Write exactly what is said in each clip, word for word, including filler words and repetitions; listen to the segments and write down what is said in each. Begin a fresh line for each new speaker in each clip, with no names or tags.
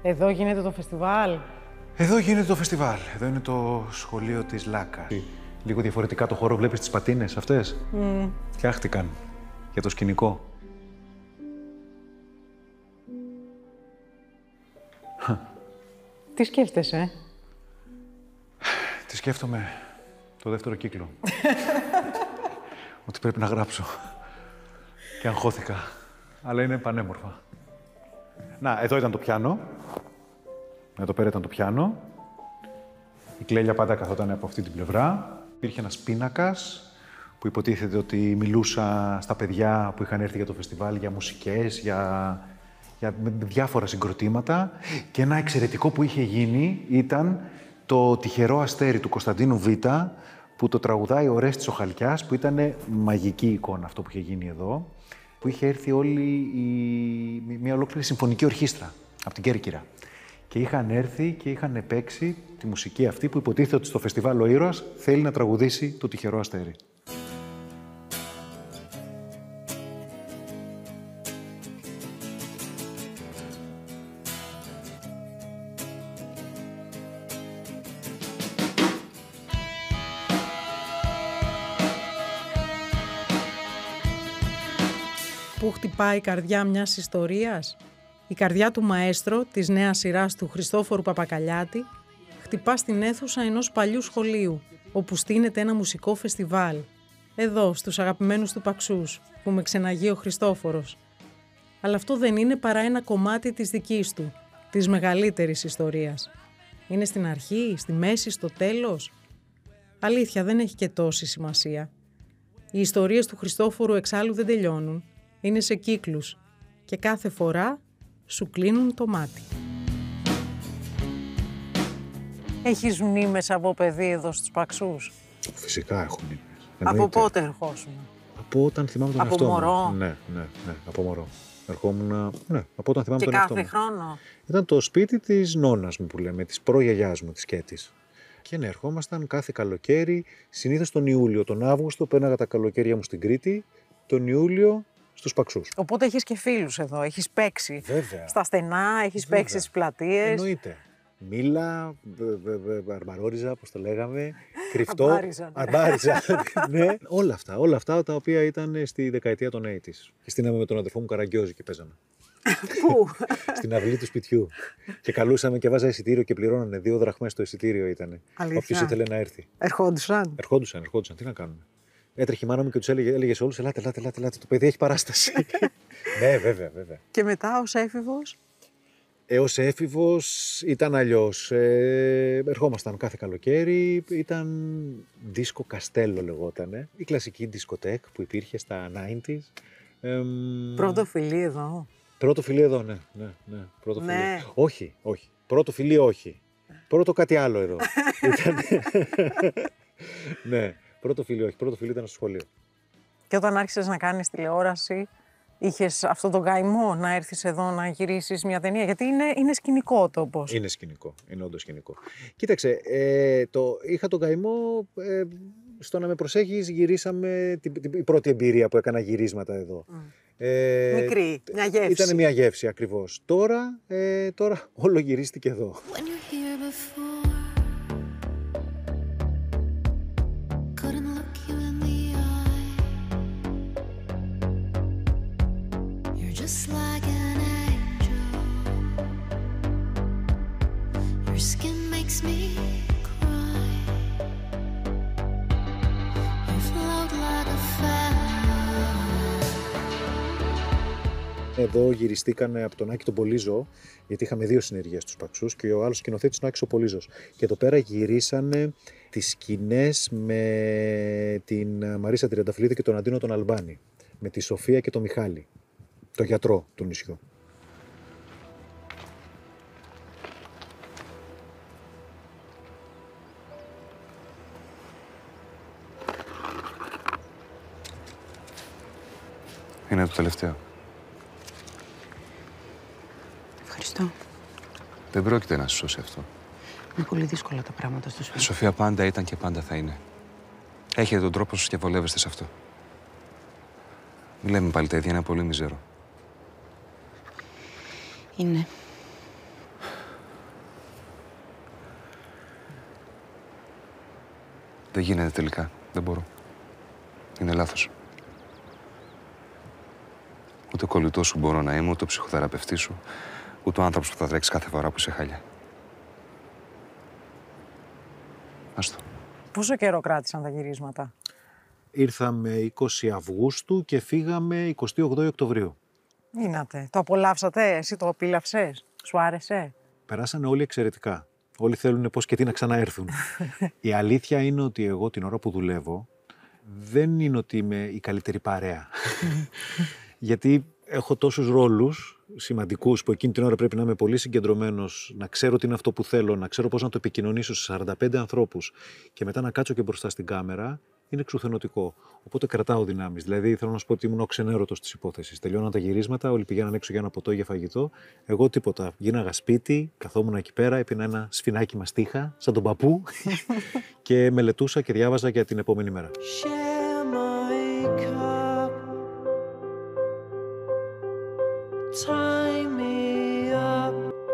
Εδώ γίνεται το φεστιβάλ.
Εδώ γίνεται το φεστιβάλ. Εδώ είναι το σχολείο της Λάκας. Λίγο διαφορετικά το χώρο, βλέπεις τις πατίνες αυτές. Mm. Φτιάχτηκαν για το σκηνικό.
Τι σκέφτεσαι?
Τι σκέφτομαι το δεύτερο κύκλο. Ότι πρέπει να γράψω. Και αγχώθηκα. Αλλά είναι πανέμορφα. Να, εδώ ήταν το πιάνο. Εδώ πέρα ήταν το πιάνο. Η Κλέλια πάντα καθόταν από αυτή την πλευρά. Υπήρχε ένας πίνακας που υποτίθεται ότι μιλούσα στα παιδιά που είχαν έρθει για το φεστιβάλ για μουσικές, για, για διάφορα συγκροτήματα. Και ένα εξαιρετικό που είχε γίνει ήταν το «Τυχερό αστέρι» του Κωνσταντίνου Β, που το τραγουδάει ο Ορέστης ο Χαλκιάς, που ήταν μαγική εικόνα αυτό που είχε γίνει εδώ, που είχε έρθει όλη η... μια ολόκληρη συμφωνική ορχήστρα από την Κέρκυρα. Και είχαν έρθει και είχαν παίξει τη μουσική αυτή που υποτίθεται ότι στο φεστιβάλ ο ήρωας θέλει να τραγουδήσει το «Τυχερό αστέρι».
Πού χτυπάει η καρδιά μιας ιστορίας? Η καρδιά του μαέστρο της νέας σειράς του Χριστόφορου Παπακαλιάτη χτυπά στην αίθουσα ενός παλιού σχολείου, όπου στείνεται ένα μουσικό φεστιβάλ. Εδώ, στους αγαπημένους του Παξούς, που με ξεναγεί ο Χριστόφορος. Αλλά αυτό δεν είναι παρά ένα κομμάτι της δικής του, της μεγαλύτερης ιστορίας. Είναι στην αρχή, στη μέση, στο τέλος. Αλήθεια, δεν έχει και τόση σημασία. Οι ιστορίες του Χριστόφορου εξάλλου δεν τελειώνουν. Είναι σε κύκλους και κάθε φορά σου κλείνουν το μάτι. Έχεις μνήμες από παιδί εδώ στους Παξούς?
Φυσικά έχω μνήμες.
Από πότε ερχόσουν?
Από όταν θυμάμαι τον
από
εαυτό μου.
μωρό?
Ναι, ναι, ναι, από μωρό. Ερχόμουν, ναι, από όταν θυμάμαι τον εαυτό μου.
Και κάθε χρόνο?
Ήταν το σπίτι της νόνας μου που λέμε, της προγιαγιάς μου, της Κέτης. Και ναι, ερχόμασταν κάθε καλοκαίρι, συνήθως τον Ιούλιο. Τον Αύγουστο πέναγα τα καλοκαίρια μου στην Κρήτη, τον Ιούλιο στους Παξούς.
Οπότε έχεις και φίλους εδώ, έχεις παίξει.
Βέβαια.
Στα στενά, έχεις Βέβαια. παίξει στις πλατείες.
Εννοείται. Μίλα, αρμπαρόριζα, όπως το λέγαμε, κρυφτό.
Αρμπάριζα.
Αρμπάριζα, ναι. Όλα αυτά, όλα αυτά τα οποία ήταν στη δεκαετία των ογδόντα. Και στείναμε με τον αδερφό μου Καραγκιόζη και παίζαμε.
Πού?
Στην αυλή του σπιτιού. Και καλούσαμε και βάζα εισιτήριο και πληρώνανε. Δύο δραχμές το εισιτήριο ήταν. Όποιος ήθελε να έρθει.
Ερχόντουσαν.
Ερχόντουσαν, ερχόντουσαν. Τι να κάνουμε. Έτρεχε η μάνα μου και τους έλεγε, έλεγε σε όλους: Ελάτε, ελάτε, ελάτε, ελάτε, το παιδί έχει παράσταση. Ναι, βέβαια, βέβαια.
Και μετά ως έφηβος?
Έως έφηβος ήταν αλλιώς. Ε, ερχόμασταν κάθε καλοκαίρι, ήταν δίσκο Καστέλο λεγότανε. Η κλασική δισκοτέκ που υπήρχε στα ογδόντα. Ε,
Πρώτο φιλί εδώ.
Πρώτο φιλί εδώ, ναι, ναι, ναι. Πρώτο
ναι.
φιλί. Όχι, όχι. Πρώτο φιλί όχι. Πρώτο κάτι άλλο εδώ. Ήταν... ναι, πρώτο φιλί όχι. Πρώτο φιλί ήταν στο σχολείο.
Και όταν άρχισες να κάνεις τηλεόραση, είχες αυτό τον καημό να έρθεις εδώ να γυρίσεις μια ταινία? Γιατί είναι, είναι σκηνικό το πώς.
Είναι σκηνικό. Είναι όντως σκηνικό. Κοίταξε, ε, το, είχα τον καημό ε, στο να με προσέχεις. Γυρίσαμε την, την, την πρώτη εμπειρία που έκανα γυρίσματα εδώ. Mm.
Ε, Μικρή, μια γεύση.
Ήταν μια γεύση ακριβώς. Τώρα, ε, τώρα όλο γυρίστηκε εδώ. Εδώ γυριστήκανε από τον Άκη τον Πολύζο, γιατί είχαμε δύο συνεργείες στους Παξούς και ο άλλος σκηνοθέτης ο Άκης ο Πολύζος. Και εδώ πέρα γυρίσανε τις σκηνές με την Μαρίσα Τριανταφυλλίδη και τον Αντίνο τον Αλμπάνη. Με τη Σοφία και τον Μιχάλη, το γιατρό του νησιού.
Είναι το τελευταίο.
Ευχαριστώ.
Δεν πρόκειται να σου σώσει αυτό.
Είναι πολύ δύσκολα τα πράγματα στο σπίτι.
Η Σοφία πάντα ήταν και πάντα θα είναι. Έχετε τον τρόπο σας και βολεύεστε σε αυτό. Μην λέμε πάλι τα ίδια, είναι πολύ μιζέρο.
Είναι.
Δεν γίνεται τελικά. Δεν μπορώ. Είναι λάθος. Ούτε ο κολλητός σου μπορώ να είμαι, ούτε ο ψυχοθεραπευτής σου, ούτε ο άνθρωπος που θα τρέξει κάθε φορά που είσαι χάλια. Άστο.
Πόσο καιρό κράτησαν τα γυρίσματα?
Ήρθαμε είκοσι Αυγούστου και φύγαμε εικοστή όγδοη Οκτωβρίου.
Γίνατε. Το απολαύσατε, εσύ το απίλαυσες, σου άρεσε?
Περάσανε όλοι εξαιρετικά. Όλοι θέλουν πώς και τι να ξαναέρθουν. Η αλήθεια είναι ότι εγώ την ώρα που δουλεύω δεν είναι ότι είμαι η καλύτερη παρέα. Γιατί έχω τόσους ρόλους σημαντικούς που εκείνη την ώρα πρέπει να είμαι πολύ συγκεντρωμένος, να ξέρω τι είναι αυτό που θέλω, να ξέρω πώς να το επικοινωνήσω σε σαράντα πέντε ανθρώπους και μετά να κάτσω και μπροστά στην κάμερα, είναι εξουθενωτικό. Οπότε κρατάω δυνάμεις. Δηλαδή θέλω να σου πω ότι ήμουν ο ξενέρωτος της υπόθεσης. Τελειώναν τα γυρίσματα, όλοι πηγαίναν έξω για ένα ποτό ή για φαγητό. Εγώ τίποτα. Γίναγα σπίτι, καθόμουν εκεί πέρα, έπινα ένα σφινάκι μαστίχα, σαν τον παππού και μελετούσα και διάβαζα για την επόμενη μέρα.
Tie me up,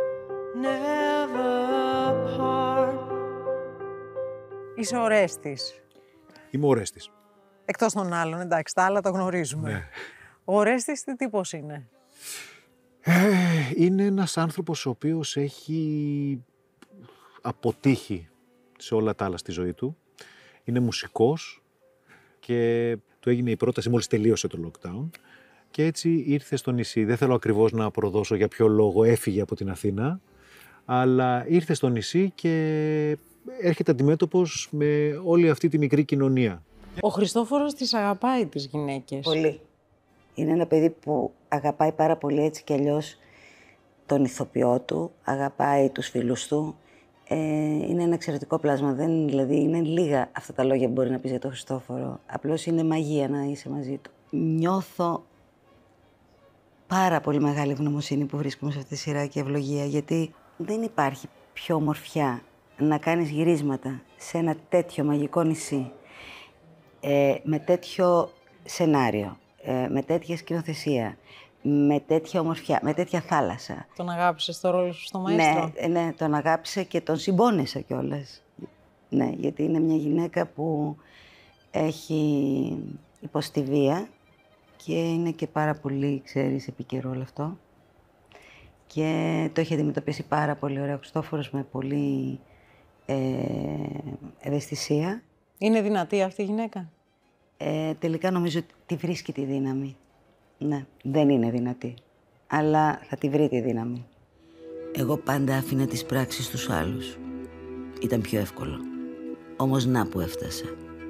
never apart. Είσαι ο Ορέστης.
Είμαι ο Ορέστης.
Εκτός των άλλων, εντάξει, τα άλλα τα γνωρίζουμε.
Ναι.
Ο Ορέστης τι τύπος είναι?
Ε, είναι ένας άνθρωπος ο οποίος έχει αποτύχει σε όλα τα άλλα στη ζωή του. Είναι μουσικός και του έγινε η πρόταση μόλις τελείωσε το lockdown. Και έτσι ήρθε στο νησί. Δεν θέλω ακριβώς να προδώσω για ποιο λόγο έφυγε από την Αθήνα, αλλά ήρθε στο νησί και έρχεται αντιμέτωπος με όλη αυτή τη μικρή κοινωνία.
Ο Χριστόφορος τις αγαπάει τις γυναίκες.
Πολύ. Είναι ένα παιδί που αγαπάει πάρα πολύ έτσι κι αλλιώς τον ηθοποιό του, αγαπάει τους φίλους του. Ε, είναι ένα εξαιρετικό πλάσμα. Δεν, δηλαδή, είναι λίγα αυτά τα λόγια που μπορεί να πεις για τον Χριστόφορο. Απλώς είναι μαγεία να είσαι μαζί του. Νιώθω πάρα πολύ μεγάλη ευγνωμοσύνη που βρίσκομαι σε αυτή τη σειρά και ευλογία, γιατί δεν υπάρχει πιο ομορφιά να κάνεις γυρίσματα σε ένα τέτοιο μαγικό νησί, ε, με τέτοιο σενάριο, ε, με τέτοια σκηνοθεσία, με τέτοια ομορφιά, με τέτοια θάλασσα.
Τον αγάπησες το ρόλο σου στο Μαέστρο?
Ναι, ναι, τον αγάπησα και τον συμπόνεσα κιόλας. Ναι, γιατί είναι μια γυναίκα που έχει υποστεί βία και είναι και πάρα πολύ, ξέρεις, επίκαιρο όλο αυτό. Και το έχει αντιμετωπίσει πάρα πολύ ωραία ο Χριστόφορος, με πολύ ε, ευαισθησία.
Είναι δυνατή αυτή η γυναίκα?
Ε, τελικά νομίζω ότι τη βρίσκει τη δύναμη. Ναι, δεν είναι δυνατή, αλλά θα τη βρει τη δύναμη. Εγώ πάντα άφηνα τις πράξεις στους άλλους. Ήταν πιο εύκολο. Όμως να που έφτασα.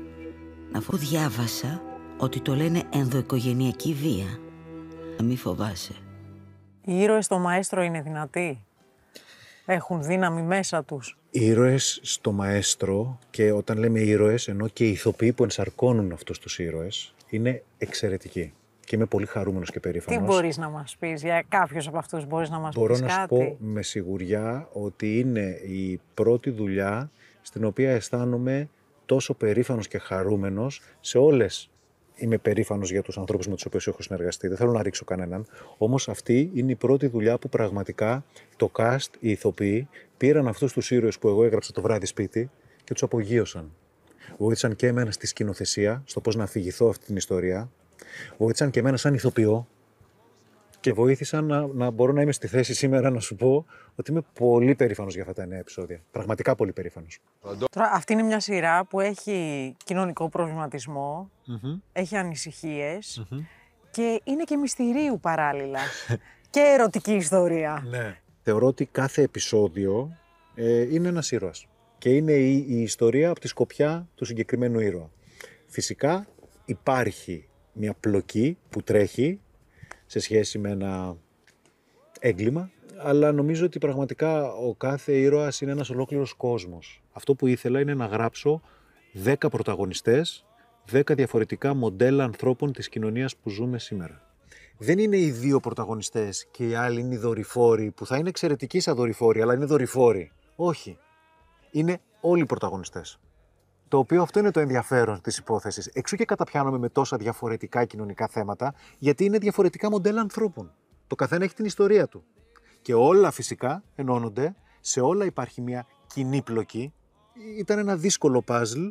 Αφού διάβασα ότι το λένε ενδοοικογενειακή βία. Να μη φοβάσαι.
Οι ήρωες στο Μαέστρο είναι δυνατοί? Έχουν δύναμη μέσα τους?
Οι ήρωες στο Μαέστρο, και όταν λέμε ήρωες εννοώ και οι ηθοποιοί που ενσαρκώνουν αυτούς τους ήρωες, είναι εξαιρετικοί. Και είμαι πολύ χαρούμενος και περήφανος.
Τι μπορείς να μας πεις για κάποιους από αυτούς, μπορείς να μας
Μπορώ
πεις
να
κάτι?
σου πω με σιγουριά ότι είναι η πρώτη δουλειά στην οποία αισθάνομαι τόσο περήφανος και χαρούμενος. Σε όλες είμαι περήφανος για τους ανθρώπους με τους οποίους έχω συνεργαστεί. Δεν θέλω να ρίξω κανέναν. Όμως αυτή είναι η πρώτη δουλειά που πραγματικά το cast, οι ηθοποιοί, πήραν αυτούς τους ήρωες που εγώ έγραψα το βράδυ σπίτι και τους απογείωσαν. Βοήθησαν και εμένα στη σκηνοθεσία, στο πώς να αφηγηθώ αυτή την ιστορία. Βοήθησαν και εμένα σαν ηθοποιό και βοήθησαν να, να μπορώ να είμαι στη θέση σήμερα να σου πω ότι είμαι πολύ περήφανος για αυτά τα εννέα επεισόδια. Πραγματικά πολύ περήφανος.
Τώρα, αυτή είναι μια σειρά που έχει κοινωνικό προβληματισμό,
Mm-hmm.
έχει ανησυχίες
Mm-hmm.
και είναι και μυστηρίου παράλληλα. Και ερωτική ιστορία.
Ναι. Θεωρώ ότι κάθε επεισόδιο ε, είναι ένας ήρωας. Και είναι η, η ιστορία από τη σκοπιά του συγκεκριμένου ήρωα. Φυσικά υπάρχει μια πλοκή που τρέχει σε σχέση με ένα έγκλημα, αλλά νομίζω ότι πραγματικά ο κάθε ήρωας είναι ένας ολόκληρος κόσμος. Αυτό που ήθελα είναι να γράψω δέκα πρωταγωνιστές, δέκα διαφορετικά μοντέλα ανθρώπων της κοινωνίας που ζούμε σήμερα. Δεν είναι οι δύο πρωταγωνιστές και οι άλλοι είναι οι δορυφόροι, που θα είναι εξαιρετικοί σαν δορυφόροι, αλλά είναι δορυφόροι. Όχι. Είναι όλοι οι πρωταγωνιστές. Το οποίο αυτό είναι το ενδιαφέρον της υπόθεσης. Εξού και καταπιάνομαι με τόσα διαφορετικά κοινωνικά θέματα, γιατί είναι διαφορετικά μοντέλα ανθρώπων. Το καθένα έχει την ιστορία του. Και όλα φυσικά ενώνονται, σε όλα υπάρχει μια κοινή πλοκή. Ήταν ένα δύσκολο παζλ,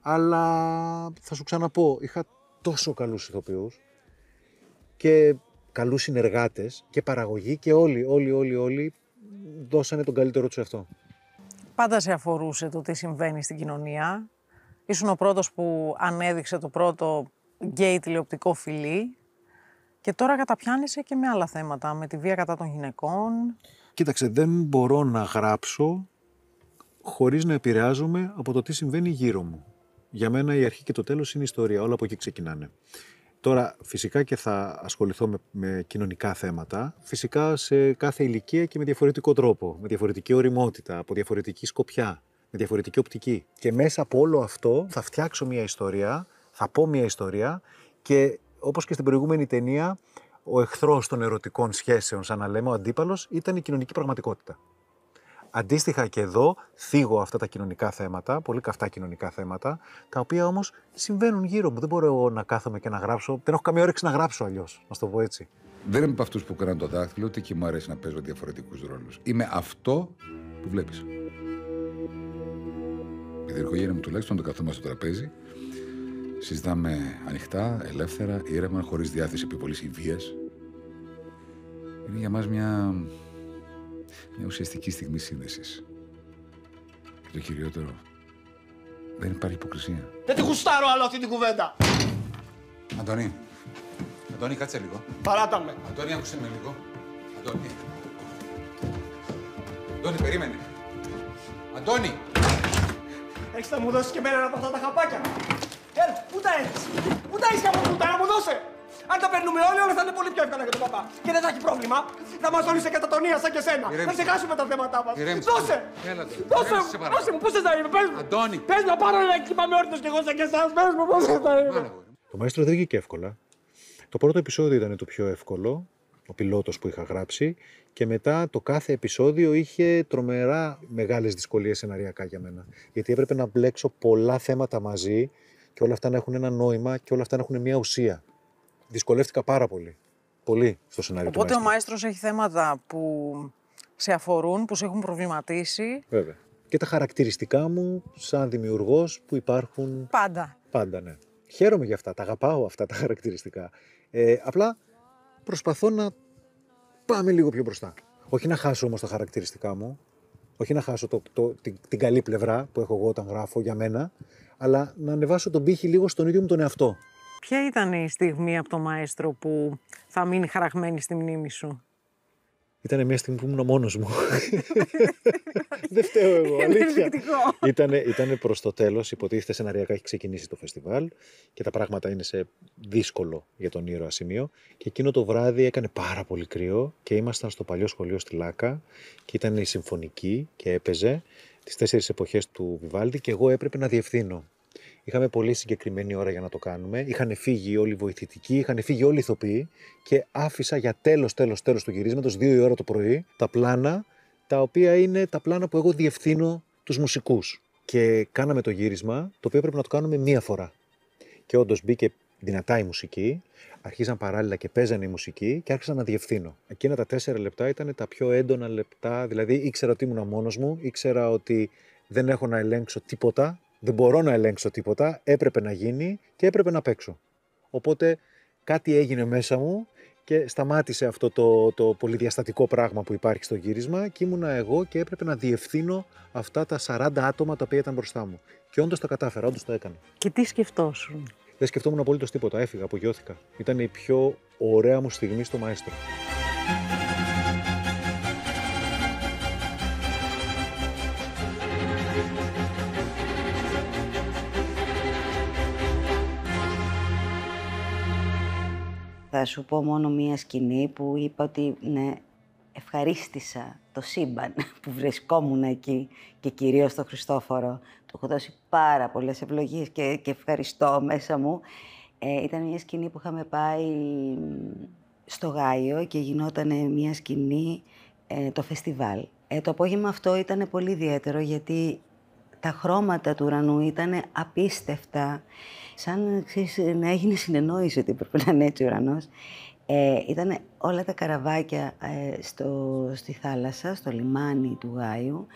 Αλλά θα σου ξαναπώ, είχα τόσο καλούς ηθοποιούς και καλούς συνεργάτες και παραγωγή και όλοι, όλοι, όλοι, όλοι δώσανε τον καλύτερο τους εαυτό.
Πάντα σε αφορούσε το τι συμβαίνει στην κοινωνία. Ήσουν ο πρώτος που ανέδειξε το πρώτο γκέι τηλεοπτικό φιλί και τώρα καταπιάνεσαι και με άλλα θέματα, με τη βία κατά των γυναικών.
Κοίταξε, δεν μπορώ να γράψω χωρίς να επηρεάζομαι από το τι συμβαίνει γύρω μου. Για μένα η αρχή και το τέλος είναι ιστορία, όλα από εκεί ξεκινάνε. Τώρα, φυσικά και θα ασχοληθώ με, με κοινωνικά θέματα, φυσικά σε κάθε ηλικία και με διαφορετικό τρόπο, με διαφορετική ωριμότητα, από διαφορετική σκοπιά, με διαφορετική οπτική. Και μέσα από όλο αυτό θα φτιάξω μια ιστορία, θα πω μια ιστορία και όπως και στην προηγούμενη ταινία, ο εχθρός των ερωτικών σχέσεων, σαν να λέμε, ο αντίπαλος, ήταν η κοινωνική πραγματικότητα. Αντίστοιχα και εδώ θίγω αυτά τα κοινωνικά θέματα, πολύ καυτά κοινωνικά θέματα, τα οποία όμως συμβαίνουν γύρω μου. Δεν μπορώ εγώ να κάθομαι και να γράψω. Δεν έχω καμία όρεξη να γράψω αλλιώς, να το πω έτσι.
Δεν είμαι από αυτούς που κάνουν το δάχτυλο, ούτε και μου αρέσει να παίζω διαφορετικούς ρόλους. Είμαι αυτό που βλέπεις. Η διοικογένεια μου τουλάχιστον το καθόμαστε στο τραπέζι. Συζητάμε ανοιχτά, ελεύθερα, ήρεμα, χωρίς διάθεση επιβολής ή βίας. Είναι για μας μια. Μια ουσιαστική στιγμή σύνδεσης. Και το κυριότερο, δεν υπάρχει υποκρισία.
Δεν τη γουστάρω άλλο αυτή την κουβέντα.
Αντώνη, Αντώνη, κάτσε λίγο.
Παράτα με.
Αντώνη, άκουσε με λίγο. Αντώνη. Αντώνη, περίμενε. Αντώνη!
Έχεις να μου δώσεις και εμένα από αυτά τα χαπάκια. Έλα, πού τα έχεις. Πού τα έχεις και από πού τα, να μου δώσε. Αν τα παίρνουμε όλοι, όλα θα είναι πολύ πιο εύκολα για τον παπά. Και δεν θα έχει πρόβλημα. Θα μας όλοι σε κατατονία σαν και σένα.
Ηρέμησε.
Θα ξεχάσουμε τα θέματα μας.
Ηρέμησε.
Δώσε!
Έλα,
Δώσε!
ηρέμησε,
Δώσε μου, πού θες να είμαι, πες μου!
Αντώνη!
Πες να πάρω ένα κύμα με όρθιος κι εγώ σαν και εσάς, πες μου πώς θες να είμαι.
Το Μαέστρο δεν βγήκε εύκολα. Το πρώτο επεισόδιο ήταν το πιο εύκολο, ο πιλότος που είχα γράψει, και μετά το κάθε επεισόδιο είχε τρομερά μεγάλες δυσκολίες σεναριακά για μένα. Γιατί έπρεπε να μπλέξω πολλά θέματα μαζί και όλα αυτά να έχουν ένα νόημα και όλα αυτά να έχουν μια ουσία. Δυσκολεύτηκα πάρα πολύ. Πολύ στο σενάριο του
Οπότε
Μαέστρο.
ο Μαέστρος έχει θέματα που σε αφορούν, που σε έχουν προβληματίσει.
Βέβαια. Και τα χαρακτηριστικά μου σαν δημιουργός που υπάρχουν
Πάντα.
πάντα, ναι. Χαίρομαι για αυτά, τα αγαπάω αυτά τα χαρακτηριστικά. Ε, απλά προσπαθώ να πάμε λίγο πιο μπροστά. Όχι να χάσω όμως τα χαρακτηριστικά μου, όχι να χάσω το, το, την, την καλή πλευρά που έχω εγώ όταν γράφω για μένα, αλλά να ανεβάσω τον πύχη λίγο στον ίδιο μου τον εαυτό.
Ποια ήταν η στιγμή από το Μαέστρο που θα μείνει χαραγμένη στη μνήμη σου?
Ήταν μια στιγμή που ήμουν μόνος μου. Δεν φταίω εγώ, αλήθεια. Ήτανε, ήτανε προς το τέλος, υποτίθεται σεναριακά έχει ξεκινήσει το φεστιβάλ και τα πράγματα είναι σε δύσκολο για τον ήρωα σημείο. Και εκείνο το βράδυ έκανε πάρα πολύ κρύο και ήμασταν στο παλιό σχολείο στη Λάκα και ήταν η συμφωνική και έπαιζε τις τέσσερις εποχές του Βιβάλντι και εγώ έπρεπε να διευθύνω. Είχαμε πολύ συγκεκριμένη ώρα για να το κάνουμε. Είχαν φύγει όλοι οι βοηθητικοί, είχαν φύγει όλοι οι ηθοποιοί και άφησα για τέλος, τέλος, τέλος του γυρίσματος, δύο η ώρα το πρωί, τα πλάνα, τα οποία είναι τα πλάνα που εγώ διευθύνω τους μουσικούς. Και κάναμε το γύρισμα, το οποίο έπρεπε να το κάνουμε μία φορά. Και όντως μπήκε δυνατά η μουσική, αρχίζαν παράλληλα και παίζανε η μουσική και άρχισα να διευθύνω. Εκείνα τα τέσσερα λεπτά ήταν τα πιο έντονα λεπτά, δηλαδή ήξερα ότι ήμουν μόνος μου, ήξερα ότι δεν έχω να ελέγξω τίποτα. Δεν μπορώ να ελέγξω τίποτα, έπρεπε να γίνει και έπρεπε να παίξω. Οπότε κάτι έγινε μέσα μου και σταμάτησε αυτό το, το πολυδιαστατικό πράγμα που υπάρχει στο γύρισμα και ήμουνα εγώ και έπρεπε να διευθύνω αυτά τα σαράντα άτομα τα οποία ήταν μπροστά μου. Και όντως τα κατάφερα, όντως το έκανα.
Και τι σκεφτόσουν?
Δεν σκεφτόμουν απολύτως τίποτα, έφυγα, απογειώθηκα. Ήταν η πιο ωραία μου στιγμή στο Μαέστρο.
Θα σου πω μόνο μία σκηνή που είπα ότι ναι, ευχαρίστησα το σύμπαν που βρισκόμουν εκεί και κυρίως τον Χριστόφορο. Του έχω δώσει πάρα πολλές ευλογίες και, και ευχαριστώ μέσα μου. Ε, ήταν μια σκηνή που είχαμε πάει στο Γάιο και γινόταν μια σκηνή ε, το φεστιβάλ. Ε, το απόγευμα αυτό ήταν πολύ ιδιαίτερο γιατί τα χρώματα του ουρανού ήταν απίστευτα. Σαν ξέρεις, να έγινε συνεννόηση ότι έπρεπε να είναι έτσι ο ουρανός. Ε, ήταν όλα τα καραβάκια ε, στο, στη θάλασσα, στο λιμάνι του Γάιου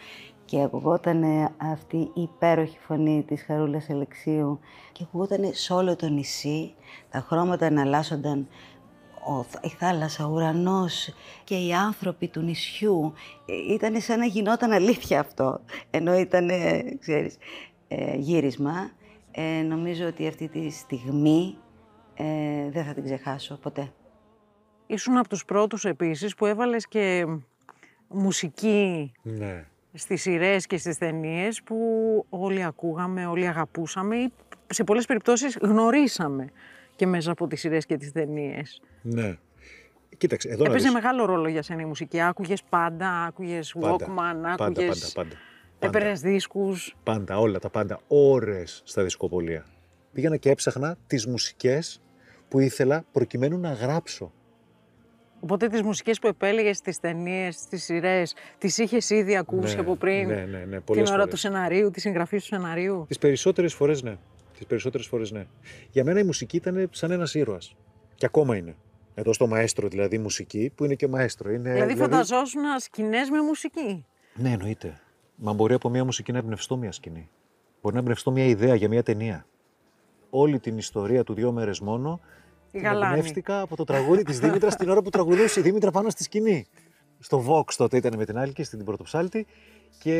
και ακουγόταν αυτή η υπέροχη φωνή της Χαρούλας Αλεξίου και ακουγόταν σε όλο το νησί, τα χρώματα εναλλάσσονταν, η θάλασσα, ο ουρανός και οι άνθρωποι του νησιού. Ήταν σαν να γινόταν αλήθεια αυτό, ενώ ήταν, ξέρεις, γύρισμα. Ε, νομίζω ότι αυτή τη στιγμή ε, δεν θα την ξεχάσω ποτέ.
Ήσουν από τους πρώτους επίσης που έβαλες και μουσική, ναι, στις σειρές και στις ταινίες που όλοι ακούγαμε, όλοι αγαπούσαμε ή σε πολλές περιπτώσεις γνωρίσαμε και μέσα από τις σειρές και τις ταινίες.
Ναι. Κοίταξε, εδώ
έπαιζε
δεις...
μεγάλο ρόλο για σένα η μουσική. Άκουγες πάντα, άκουγες Walkman,
πάντα,
άκουγες...
Πάντα, πάντα,
έπαιρνες δίσκους.
Πάντα, όλα τα πάντα, ώρες στα δισκοπολία. Πήγαινα και έψαχνα τις μουσικές που ήθελα προκειμένου να γράψω.
Οπότε τις μουσικές που επέλεγες στις ταινίες, στις σειρές, τις είχες ήδη ακούσει, ναι, από πριν,
ναι, ναι, ναι,
την ώρα
φορές.
του σεναρίου, τη συγγραφή του σεναρίου?
Τις περισσότερες φορές ναι. Τις περισσότερες φορές ναι. Για μένα η μουσική ήταν σαν ένας ήρωας. Και ακόμα είναι. Εδώ στο μαέστρο δηλαδή μουσική, που είναι και μαέστρο. Είναι,
δηλαδή, δηλαδή φανταζόσουν σκηνές με μουσική.
Ναι, εννοείται. Μα μπορεί από μια μουσική να εμπνευστώ μια σκηνή. Μπορεί να εμπνευστώ μια ιδέα για μια ταινία. Όλη την ιστορία του Δύο μέρες μόνο την εμπνεύστηκα από το τραγούδι της Δήμητρας την ώρα που τραγουδούσε η Δήμητρα πάνω στη σκηνή. Στο Vox τότε ήταν με την Άλκη, στην Πρωτοψάλτη. Και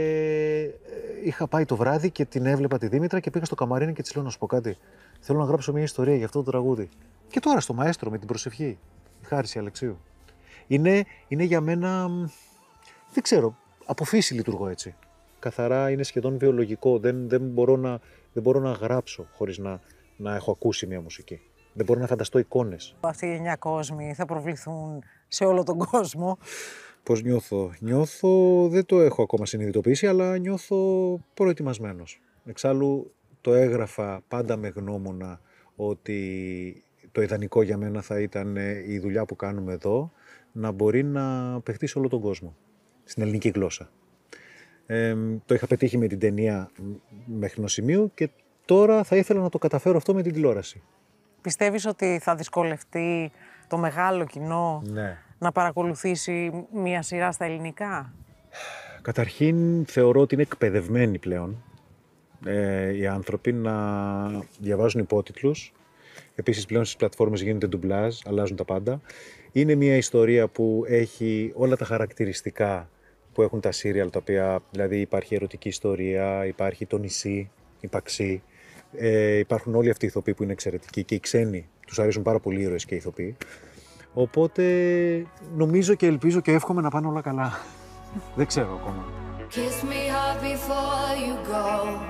είχα πάει το βράδυ και την έβλεπα τη Δήμητρα και πήγα στο καμαρίνι και της λέω να σου πω κάτι. Θέλω να γράψω μια ιστορία για αυτό το τραγούδι. Και τώρα στο μαέστρο με την προσευχή. Η Χάριση Αλεξίου. Είναι, είναι για μένα. Δεν ξέρω. Από φύση λειτουργώ έτσι. Καθαρά είναι σχεδόν βιολογικό. Δεν, δεν, μπορώ, να, δεν μπορώ να γράψω χωρίς να, να έχω ακούσει μια μουσική. Δεν μπορώ να φανταστώ εικόνες.
Αυτοί οι εννιά κόσμοι θα προβληθούν σε όλο τον κόσμο.
Πώς νιώθω. Νιώθω, δεν το έχω ακόμα συνειδητοποιήσει, αλλά νιώθω προετοιμασμένος. Εξάλλου το έγραφα πάντα με γνώμονα ότι το ιδανικό για μένα θα ήταν η δουλειά που κάνουμε εδώ να μπορεί να παιχτεί σε όλο τον κόσμο, στην ελληνική γλώσσα. Ε, το είχα πετύχει με την ταινία μέχρι ενός σημείου και τώρα θα ήθελα να το καταφέρω αυτό με την τηλεόραση.
Πιστεύεις ότι θα δυσκολευτεί το μεγάλο κοινό, ναι, να παρακολουθήσει μια σειρά στα ελληνικά?
Καταρχήν θεωρώ ότι είναι εκπαιδευμένοι πλέον ε, οι άνθρωποι να διαβάζουν υπότιτλους. Επίσης πλέον στις πλατφόρμες γίνεται ντουμπλάζ, αλλάζουν τα πάντα. Είναι μια ιστορία που έχει όλα τα χαρακτηριστικά που έχουν τα σύριαλ, τα οποία δηλαδή υπάρχει ερωτική ιστορία, υπάρχει το νησί, η Παξί. Ε, υπάρχουν όλοι αυτοί οι ηθοποιοί που είναι εξαιρετικοί και οι ξένοι, τους αρέσουν πάρα πολύ οι ήρωες και οι ηθοποιοί. Οπότε νομίζω και ελπίζω και εύχομαι να πάνε όλα καλά. Δεν ξέρω ακόμα.
Kiss me hard before you go.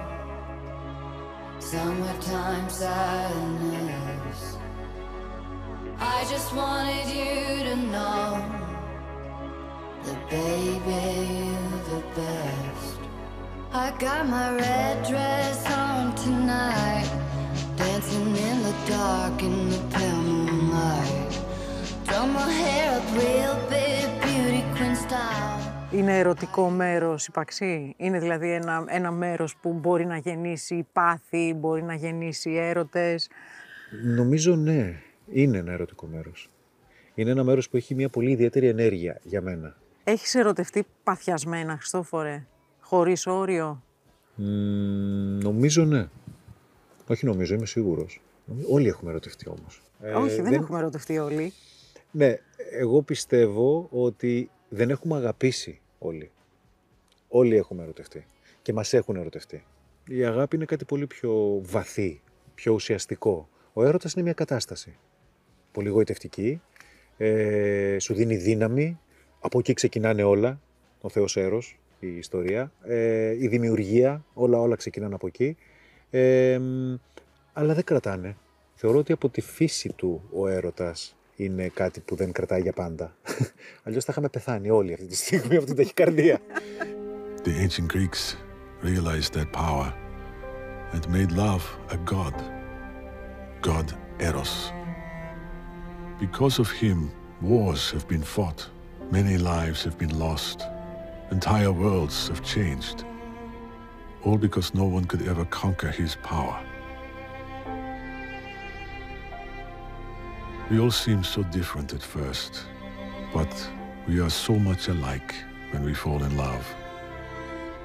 Summertime sadness. I just wanted you to know that baby you're the best. I got my red dress on tonight, dancing in the dark in the pale moonlight. Draw my hair up real big, beauty queen style.
Είναι ερωτικό μέρος η Παξί? Είναι δηλαδή ένα, ένα μέρος που μπορεί να γεννήσει πάθη, μπορεί να γεννήσει έρωτες?
Νομίζω ναι, είναι ένα ερωτικό μέρος. Είναι ένα μέρος που έχει μια πολύ ιδιαίτερη ενέργεια για μένα.
Έχεις ερωτευτεί παθιασμένα, Χριστόφορε, χωρίς όριο?
Mm, νομίζω ναι. Όχι νομίζω, είμαι σίγουρος. Όλοι έχουμε ερωτευτεί όμως.
Όχι, ε, δεν, δεν έχουμε ερωτευτεί όλοι.
Ναι, εγώ πιστεύω ότι δεν έχουμε αγαπήσει όλοι. Όλοι έχουμε ερωτευτεί και μας έχουν ερωτευτεί. Η αγάπη είναι κάτι πολύ πιο βαθύ, πιο ουσιαστικό. Ο έρωτας είναι μια κατάσταση. Πολύ γοητευτική, ε, σου δίνει δύναμη, από εκεί ξεκινάνε όλα, ο Θεός Έρος, η ιστορία, ε, η δημιουργία, όλα όλα ξεκινάνε από εκεί, ε, αλλά δεν κρατάνε. Θεωρώ ότι από τη φύση του ο έρωτας είναι κάτι που δεν κρατάει για πάντα. Αλλιώς θα είχαμε πεθάνει όλοι αυτή τη στιγμή από την ταχυκαρδία.
The ancient Greeks realized that power and made love a god, God Eros. Because of him, wars have been fought, many lives have been lost, entire worlds have changed, all because no one could ever conquer his power. We all seem so different at first, but we are so much alike when we fall in love.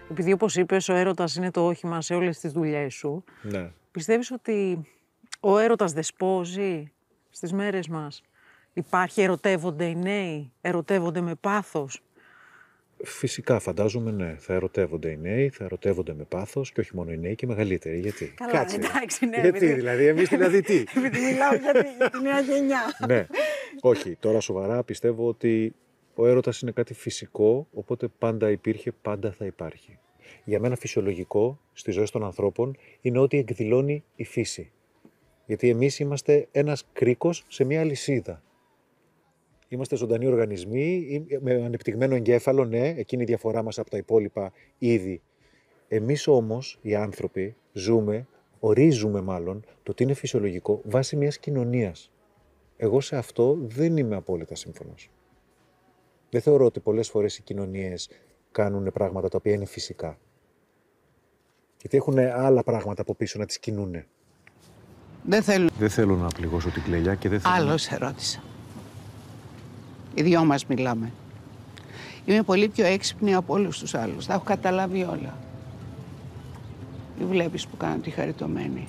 επειδή όπως είπες ο έρωτας είναι το όχημα σε όλες τις δουλειές σου,
Ναι.
πιστεύεις ότι ο έρωτας δεσπόζει στις μέρες μας? Υπάρχει, ερωτεύονται οι νέοι, ερωτεύονται με πάθος?
Φυσικά, φαντάζομαι, ναι. Θα ερωτεύονται οι νέοι, θα ερωτεύονται με πάθος και όχι μόνο οι νέοι και οι μεγαλύτεροι. Γιατί?
Καλά,
Κάτσε.
εντάξει, ναι.
Γιατί,
επειδή...
δηλαδή, εμείς δηλαδή τι.
επειδή μιλάω για τη, για τη νέα γενιά.
Ναι. Όχι, τώρα σοβαρά πιστεύω ότι ο έρωτας είναι κάτι φυσικό, οπότε πάντα υπήρχε, πάντα θα υπάρχει. Για μένα φυσιολογικό στις ζωές των ανθρώπων είναι ότι εκδηλώνει η φύση. Γιατί εμείς είμαστε ένας κρίκος σε μια αλυσίδα. Είμαστε ζωντανοί οργανισμοί με ανεπτυγμένο εγκέφαλο, ναι, εκείνη η διαφορά μας από τα υπόλοιπα είδη. Εμείς όμως, οι άνθρωποι, ζούμε, ορίζουμε μάλλον, το τι είναι φυσιολογικό βάσει μιας κοινωνίας. Εγώ σε αυτό δεν είμαι απόλυτα σύμφωνος. Δεν θεωρώ ότι πολλές φορές οι κοινωνίες κάνουν πράγματα τα οποία είναι φυσικά. Γιατί έχουν άλλα πράγματα από πίσω να τις κινούνε.
Δεν θέλω.
Δεν θέλω να πληγώσω την Κλελιά και δεν θέλω...
Άλλο σε ρώτησα. Οι δυο μας μιλάμε. Είμαι πολύ πιο έξυπνη από όλους τους άλλους. Τα έχω καταλάβει όλα. Μην βλέπεις που κάνω τη χαριτωμένη.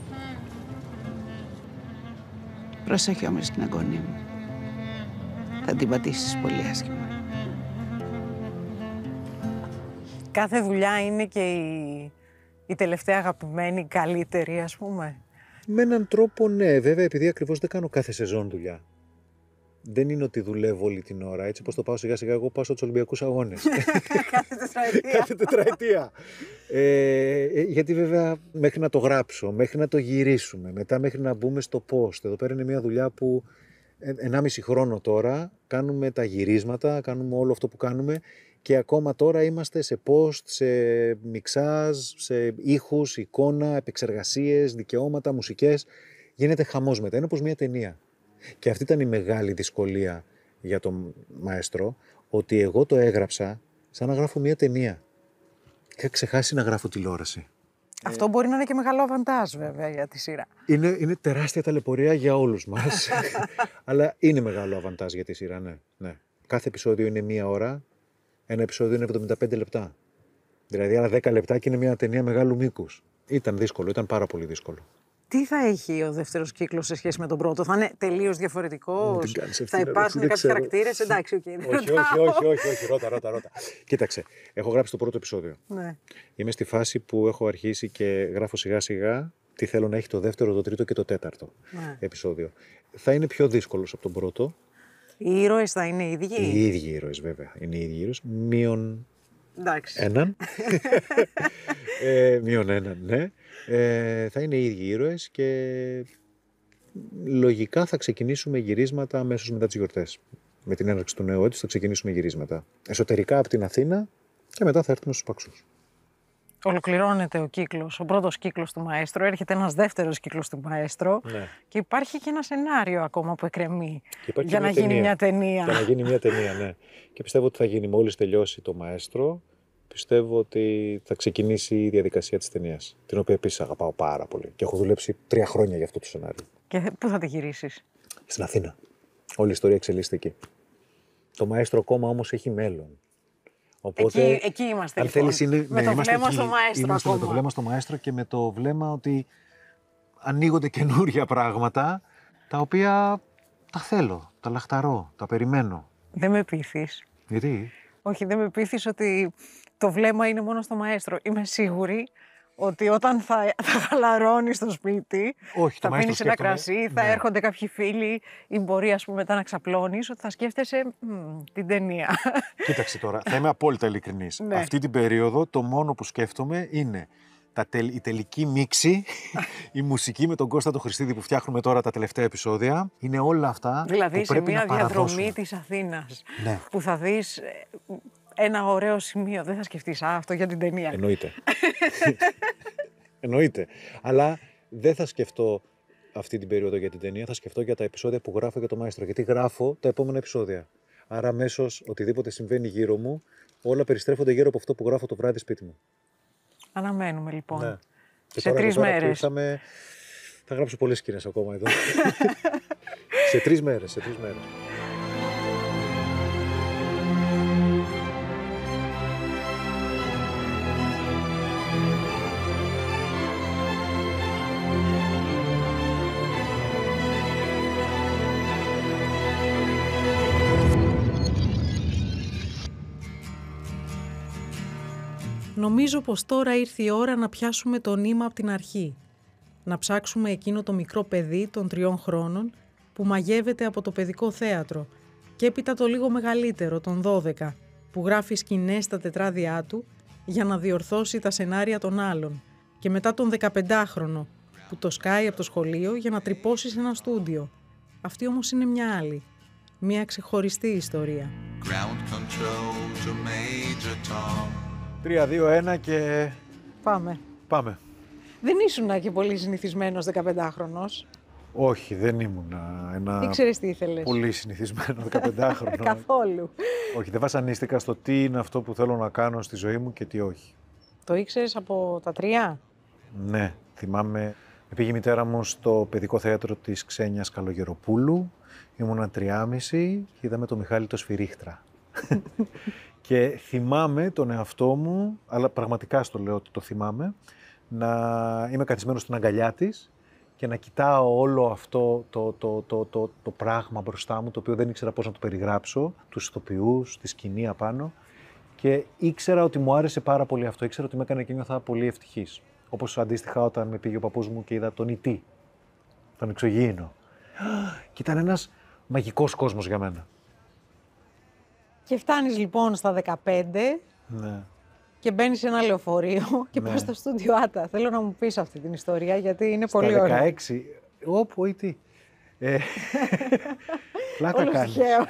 Πρόσεχε όμως την αγωνία μου. Θα την πατήσεις πολύ άσχημα.
Κάθε δουλειά είναι και η, η τελευταία αγαπημένη, καλύτερη, ας πούμε.
Με έναν τρόπο ναι, βέβαια, επειδή ακριβώς δεν κάνω κάθε σεζόν δουλειά. Δεν είναι ότι δουλεύω όλη την ώρα. Έτσι όπως το πάω σιγά σιγά, εγώ πάω στους Ολυμπιακούς Αγώνες.
Κάθε τετραετία.
Κάθε τετραετία. ε, γιατί βέβαια μέχρι να το γράψω, μέχρι να το γυρίσουμε, μετά μέχρι να μπούμε στο post. Εδώ πέρα είναι μια δουλειά που ενάμιση χρόνο τώρα κάνουμε τα γυρίσματα, κάνουμε όλο αυτό που κάνουμε και ακόμα τώρα είμαστε σε post, σε μιξάζ, σε ήχους, εικόνα, επεξεργασίες, δικαιώματα, μουσικές. Γίνεται χαμός μετά. Είναι όπως μια ταινία. Και αυτή ήταν η μεγάλη δυσκολία για τον μαέστρο, ότι εγώ το έγραψα σαν να γράφω μια ταινία. Είχα ξεχάσει να γράφω τηλεόραση.
Αυτό μπορεί να είναι και μεγάλο αβαντάζ βέβαια για τη σειρά.
Είναι, είναι τεράστια ταλαιπωρία για όλους μας, αλλά είναι μεγάλο αβαντάζ για τη σειρά, ναι, ναι. Κάθε επεισόδιο είναι μία ώρα, ένα επεισόδιο είναι εβδομήντα πέντε λεπτά. Δηλαδή άλλα δέκα λεπτά και είναι μια ταινία μεγάλου μήκους. Ήταν δύσκολο, ήταν πάρα πολύ δύσκολο.
Τι θα έχει ο δεύτερος κύκλος σε σχέση με τον πρώτο? Θα είναι τελείως διαφορετικός? Θα υπάρχουν κάποιοι χαρακτήρες? Εντάξει, οκ.
Okay, όχι, όχι, όχι, όχι, όχι, ρώτα, ρώτα, ρώτα. Κοίταξε, έχω γράψει το πρώτο επεισόδιο.
Ναι.
Είμαι στη φάση που έχω αρχίσει και γράφω σιγά σιγά τι θέλω να έχει το δεύτερο, το τρίτο και το τέταρτο ναι. επεισόδιο. Θα είναι πιο δύσκολος από τον πρώτο.
Οι ήρωες θα είναι οι ίδιοι?
Οι ίδιοι ήρωες, βέβαια. Είναι οι ίδιοι ήρωες. Μείον
εντάξει.
έναν. ε, μείον έναν, ναι. Ε, θα είναι οι ίδιοι ήρωες και λογικά θα ξεκινήσουμε γυρίσματα αμέσως μετά τις γιορτές. Με την έναρξη του νέου έτους θα ξεκινήσουμε γυρίσματα. Εσωτερικά από την Αθήνα και μετά θα έρθουμε στους Παξούς.
Ολοκληρώνεται ο κύκλος, ο πρώτος κύκλος του Μαέστρο, έρχεται ένας δεύτερος κύκλος του Μαέστρο ναι. και υπάρχει και ένα σενάριο ακόμα που εκκρεμεί για να γίνει μια ταινία.
Για να γίνει μια ταινία, ναι. Και πιστεύω ότι θα γίνει μόλις τελειώσει το Μαέστρο. Πιστεύω ότι θα ξεκινήσει η διαδικασία της ταινίας, την οποία επίσης αγαπάω πάρα πολύ και έχω δουλέψει τρία χρόνια για αυτό το σενάριο.
Και πού θα τη γυρίσεις?
Στην Αθήνα. Όλη η ιστορία εξελίσσεται εκεί. Το Μαέστρο κόμμα όμως έχει μέλλον. Οπότε,
εκεί, εκεί είμαστε
αν
λοιπόν.
Θέλεις, είναι,
με
ναι,
το βλέμμα
εκεί.
στο Μαέστρο
είμαστε
ακόμα.
με το βλέμμα στο Μαέστρο και με το βλέμμα ότι ανοίγονται καινούρια πράγματα τα οποία τα θέλω, τα λαχταρώ, τα περιμένω.
Δεν με πείθεις.
Γιατί?
Όχι, δεν με πείθεις ότι το βλέμμα είναι μόνο στο Μαέστρο. Είμαι σίγουρη ότι όταν θα, θα χαλαρώνεις στο σπίτι,
όχι,
θα πίνεις ένα κρασί, θα ναι. έρχονται κάποιοι φίλοι ή μπορεί ας πούμε μετά να ξαπλώνεις, ότι θα σκέφτεσαι μ, την ταινία.
Κοίταξε τώρα, θα είμαι απόλυτα ειλικρινής.
Ναι.
Αυτή την περίοδο το μόνο που σκέφτομαι είναι τα τελ, η τελική μίξη, η μουσική με τον Κώστα τον Χριστίδη που φτιάχνουμε τώρα τα τελευταία επεισόδια. Είναι όλα αυτά
δηλαδή,
που πρέπει να
Δηλαδή σε μια διαδρομή
παραδώσουμε.
της Αθήνας
Ναι.
που θα δεις ένα ωραίο σημείο, δεν θα σκεφτείς α, αυτό για την ταινία.
Εννοείται. Εννοείται. Αλλά δεν θα σκεφτώ αυτή την περίοδο για την ταινία, θα σκεφτώ για τα επεισόδια που γράφω για το Μαέστρο. Γιατί γράφω τα επόμενα επεισόδια. Άρα αμέσως οτιδήποτε συμβαίνει γύρω μου, όλα περιστρέφονται γύρω από αυτό που γράφω το βράδυ σπίτι μου.
Αναμένουμε λοιπόν.
Ναι.
Σε τρεις μέρες.
Ήρθαμε... Θα γράψω πολλές σκηνές ακόμα εδώ. σε τρεις μέρες, σε τρεις μέρες.
Νομίζω πως τώρα ήρθε η ώρα να πιάσουμε το νήμα από την αρχή. Να ψάξουμε εκείνο το μικρό παιδί των τριών χρόνων που μαγεύεται από το παιδικό θέατρο και έπειτα το λίγο μεγαλύτερο, των δώδεκα, που γράφει σκηνές στα τετράδια του για να διορθώσει τα σενάρια των άλλων, και μετά τον δεκαπεντάχρονο που το σκάει από το σχολείο για να τρυπώσει σε ένα στούντιο. Αυτή όμως είναι μια άλλη, μια ξεχωριστή ιστορία.
Τρία, δύο, ένα και...
Πάμε.
Πάμε.
Δεν ήσουν και πολύ συνηθισμένος δεκαπεντάχρονος.
Όχι, δεν ήμουν ένα
Ήξερες τι ήθελες.
πολύ συνηθισμένο δεκαπεντάχρονο.
Καθόλου.
Όχι, δεν βασανίστηκα στο τι είναι αυτό που θέλω να κάνω στη ζωή μου και τι όχι.
Το ήξερες από τα τρία?
Ναι, θυμάμαι, με πήγε η μητέρα μου στο παιδικό θέατρο της Ξένιας Καλογεροπούλου. Ήμουνα τριάμιση και είδαμε το Μιχάλη το Σφυρίχτρα. Και θυμάμαι τον εαυτό μου, αλλά πραγματικά στο λέω ότι το θυμάμαι, να είμαι καθισμένος στην αγκαλιά της και να κοιτάω όλο αυτό το, το, το, το, το πράγμα μπροστά μου, το οποίο δεν ήξερα πώς να το περιγράψω, τους ηθοποιούς, τη σκηνή απάνω, και ήξερα ότι μου άρεσε πάρα πολύ αυτό, ήξερα ότι με έκανε και νιώθα πολύ ευτυχής. Όπως αντίστοιχα όταν με πήγε ο παππούς μου και είδα τον Ι Τι, τον Εξωγήινο. Και ήταν ένας μαγικός κόσμος για μένα.
Και φτάνεις λοιπόν στα δεκαπέντε,
Ναι.
και μπαίνεις σε ένα λεωφορείο και
Ναι.
πας στο στούντιο Άτα. Θέλω να μου πεις αυτή την ιστορία, γιατί είναι
Στα
πολύ ωραία.
δεκαέξι, όπου ή τι. Ε, Πλάκα
Όλος
κάνεις.
τυχαίος.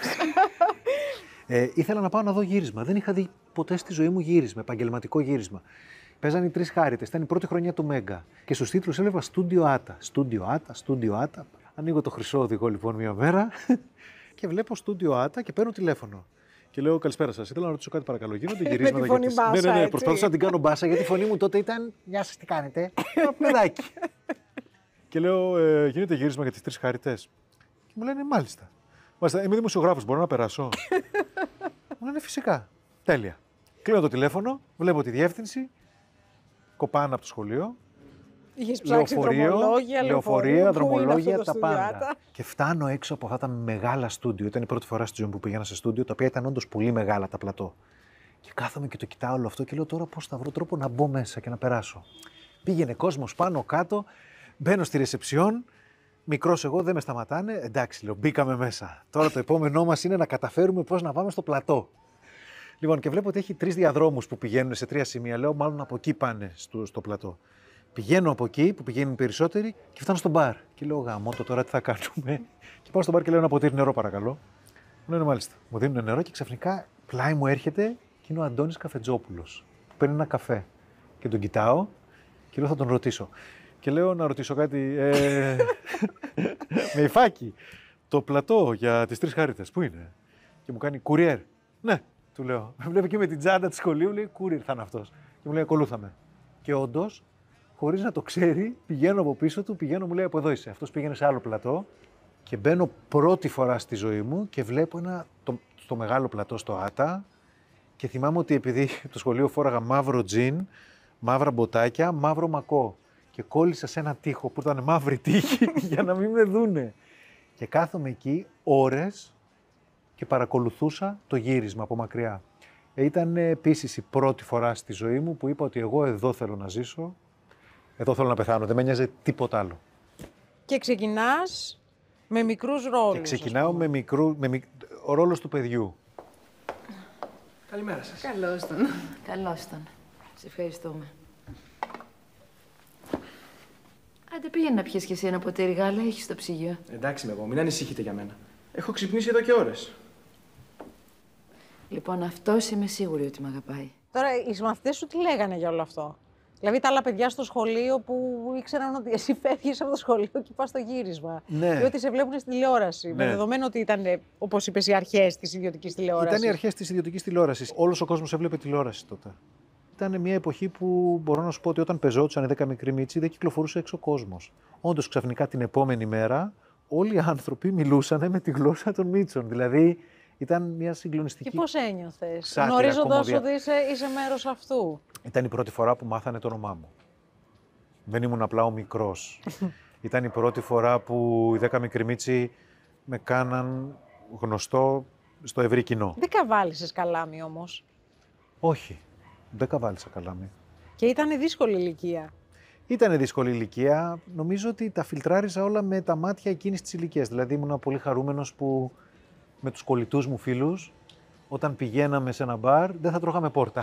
Ε, ήθελα να πάω να δω γύρισμα. Δεν είχα δει ποτέ στη ζωή μου γύρισμα, επαγγελματικό γύρισμα. Παίζανε οι Τρεις Χάριτες, ήταν η πρώτη χρονιά του Μέγκα. Και στους τίτλους έβλεπα Στούντιο Άτα. Στούντιο Άτα, Στούντιο Άτα. Ανοίγω το χρυσό οδηγό λοιπόν μία μέρα και βλέπω Στούντιο Άτα και παίρνω τηλέφωνο. Και λέω καλησπέρα σας. Ήθελα να ρωτήσω κάτι παρακαλώ. Γίνονται γυρίσματα.
τη φωνή
για τις...
μπάσα,
Ναι, ναι, ναι.
έτσι.
Προσπαθούσα να την κάνω μπάσα γιατί η φωνή μου τότε ήταν. Γεια σας, τι κάνετε. Παιδάκι. Και λέω, ε, γίνεται γύρισμα για τις Τρεις Χάριτες. Και μου λένε μάλιστα. Μάλιστα, είμαι δημοσιογράφος, μπορώ να περάσω. Μου λένε φυσικά. Τέλεια. Κλείνω το τηλέφωνο, βλέπω τη διεύθυνση, κοπάνα από το σχολείο.
Είχες ψάξει δρομολόγια,
λεωφορεία,
πού είναι
δρομολόγια,
αυτό το
τα
στούντιο
πάντα.
Άτα?
Και φτάνω έξω από αυτά τα μεγάλα στούντιο. Ήταν η πρώτη φορά στη ζωή μου που πήγαινα σε στούντιο, τα οποία ήταν όντως πολύ μεγάλα τα πλατό. Και κάθομαι και το κοιτάω όλο αυτό και λέω τώρα πώς θα βρω τρόπο να μπω μέσα και να περάσω. Πήγαινε κόσμος πάνω κάτω, μπαίνω στη ρεσεψιόν. Μικρός εγώ, δεν με σταματάνε. Εντάξει, λέω, μπήκαμε μέσα. Τώρα το επόμενό μας είναι να καταφέρουμε πώς να πάμε στο πλατό. Λοιπόν, και βλέπω ότι έχει τρεις διαδρόμους που πηγαίνουν σε τρία σημεία. Λέω, μάλλον από εκεί πάνε στο, στο πλατό. Πηγαίνω από εκεί που πηγαίνουν οι περισσότεροι και φτάνω στο μπαρ. Και λέω, γαμώ το τώρα τι θα κάνουμε. Και πάω στο μπαρ και λέω ένα ποτήρι νερό, παρακαλώ. Μου λένε μάλιστα. Μου δίνουν νερό και ξαφνικά πλάι μου έρχεται και είναι ο Αντώνης Καφετζόπουλος. Που παίρνει ένα καφέ. Και τον κοιτάω και λέω, θα τον ρωτήσω. Και λέω να ρωτήσω κάτι. Ε, με υφάκι. Το πλατό για τις Τρεις Χάριτες, πού είναι? Και μου κάνει κουριέρ. Ναι, του λέω. Με βλέπει και με την τσάντα του σχολείου, λέει κουριέρ θα είναι αυτός. Και μου λέει ακολούθαμε. Και όντως, χωρίς να το ξέρει, πηγαίνω από πίσω του, πηγαίνω, μου λέει από εδώ είσαι. Αυτός πήγαινε σε άλλο πλατό και μπαίνω πρώτη φορά στη ζωή μου και βλέπω ένα, το, στο μεγάλο πλατό στο Άτα. Και θυμάμαι ότι επειδή το σχολείο φόραγα μαύρο τζιν, μαύρα μποτάκια, μαύρο μακό. Και κόλλησα σε ένα τοίχο που ήταν μαύρη τύχη για να μην με δούνε. Και κάθομαι εκεί ώρες και παρακολουθούσα το γύρισμα από μακριά. Ήταν επίσης η πρώτη φορά στη ζωή μου που είπα ότι εγώ εδώ θέλω να ζήσω, εδώ θέλω να πεθάνω, δεν με νοιάζει τίποτα άλλο.
Και ξεκινάς με μικρούς ρόλους.
Και ξεκινάω με μικρού, με μικ... ο ρόλος του παιδιού.
Καλημέρα σας.
Καλώς τον.
Καλώς τον. Σε ευχαριστούμε.
Άντε πήγαινε να πιεις κι εσύ ένα ποτήρι γάλα, έχεις το ψυγείο.
Εντάξει με εγώ, μην ανησυχείτε για μένα. Έχω ξυπνήσει εδώ και ώρες.
Λοιπόν, αυτός είμαι σίγουρη ότι με αγαπάει.
Τώρα, οι μαθητές σου τι λέγανε για όλο αυτό? Δηλαδή, τα άλλα παιδιά στο σχολείο που ήξεραν ότι εσύ φεύγεις από το σχολείο και πας στο γύρισμα.
Ναι.
Και ότι σε βλέπουν στη τηλεόραση.
Ναι.
Με δεδομένο ότι ήταν, όπως είπες, οι αρχές της ιδιωτικής τηλεόρασης.
Ήταν οι αρχές της ιδιωτικής τηλεόρασης. Όλος ο κόσμος έβλεπε τηλεόραση τότε. Ήταν μια εποχή που μπορώ να σου πω ότι όταν πεζόντουσαν οι δέκα μικροί μίτσοι δεν κυκλοφορούσε έξω ο κόσμος. Όντως, ξαφνικά την επόμενη μέρα όλοι οι άνθρωποι μιλούσαν με τη γλώσσα των μίτσων. Δηλαδή ήταν μια συγκλονιστική.
Και πώς ένιωθες,
σάτυρα,
γνωρίζοντας
κομμωδία.
ότι είσαι, είσαι μέρος αυτού?
Ήταν η πρώτη φορά που μάθανε το όνομά μου. Δεν ήμουν απλά ο μικρός. Ήταν η πρώτη φορά που οι δέκα μικροί μίτσοι με κάναν γνωστό στο ευρύ κοινό.
Δεν καβάλισες καλάμι όμως.
Όχι. Δεν καβάλισα καλάμι.
Και ήταν δύσκολη ηλικία.
Ήταν δύσκολη ηλικία. Νομίζω ότι τα φιλτράριζα όλα με τα μάτια εκείνης της ηλικίας. Δηλαδή ήμουν πολύ χαρούμενος που με τους κολλητούς μου φίλους, όταν πηγαίναμε σε ένα μπαρ, δεν θα τρώγαμε πόρτα.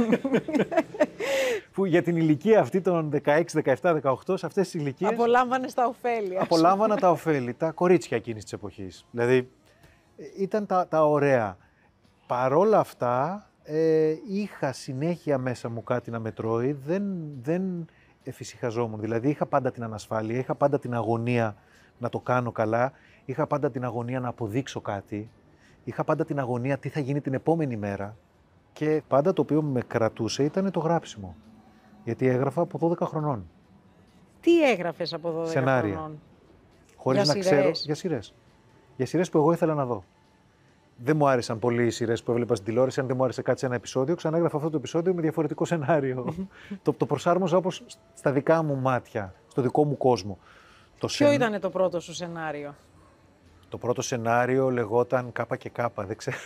Που για την ηλικία αυτή των δεκαέξι, δεκαεπτά, δεκαοκτώ, σε αυτές τις ηλικίες...
Απολάμβανες τα ωφέλη.
Απολάμβανα τα ωφέλη, τα κορίτσια εκείνης της εποχής. Δηλαδή, ήταν τα, τα ωραία. Παρόλα αυτά, ε, είχα συνέχεια μέσα μου κάτι να με τρώει, δεν, δεν εφησυχαζόμουν. Δηλαδή, είχα πάντα την ανασφάλεια, είχα πάντα την αγωνία να το κάνω καλά, είχα πάντα την αγωνία να αποδείξω κάτι, είχα πάντα την αγωνία τι θα γίνει την επόμενη μέρα και πάντα το οποίο με κρατούσε ήταν το γράψιμο. Γιατί έγραφα από δώδεκα χρονών.
Τι έγραφες από δώδεκα
Σενάρια.
χρονών?
Χωρίς
Για
να
σειρές.
ξέρω. Για σειρές. Για σειρές που εγώ ήθελα να δω. Δεν μου άρεσαν πολύ οι σειρές που έβλεπα στην τηλεόραση. Αν δεν μου άρεσε κάτι σε ένα επεισόδιο, ξαναέγραφα αυτό το επεισόδιο με διαφορετικό σενάριο. το, το προσάρμοζα όπως στα δικά μου μάτια, στο δικό μου κόσμο. Το
Ποιο
σεν...
ήταν το πρώτο σου σενάριο?
Το πρώτο σενάριο λεγόταν Κάπα και Κάπα, δεν ξέρω.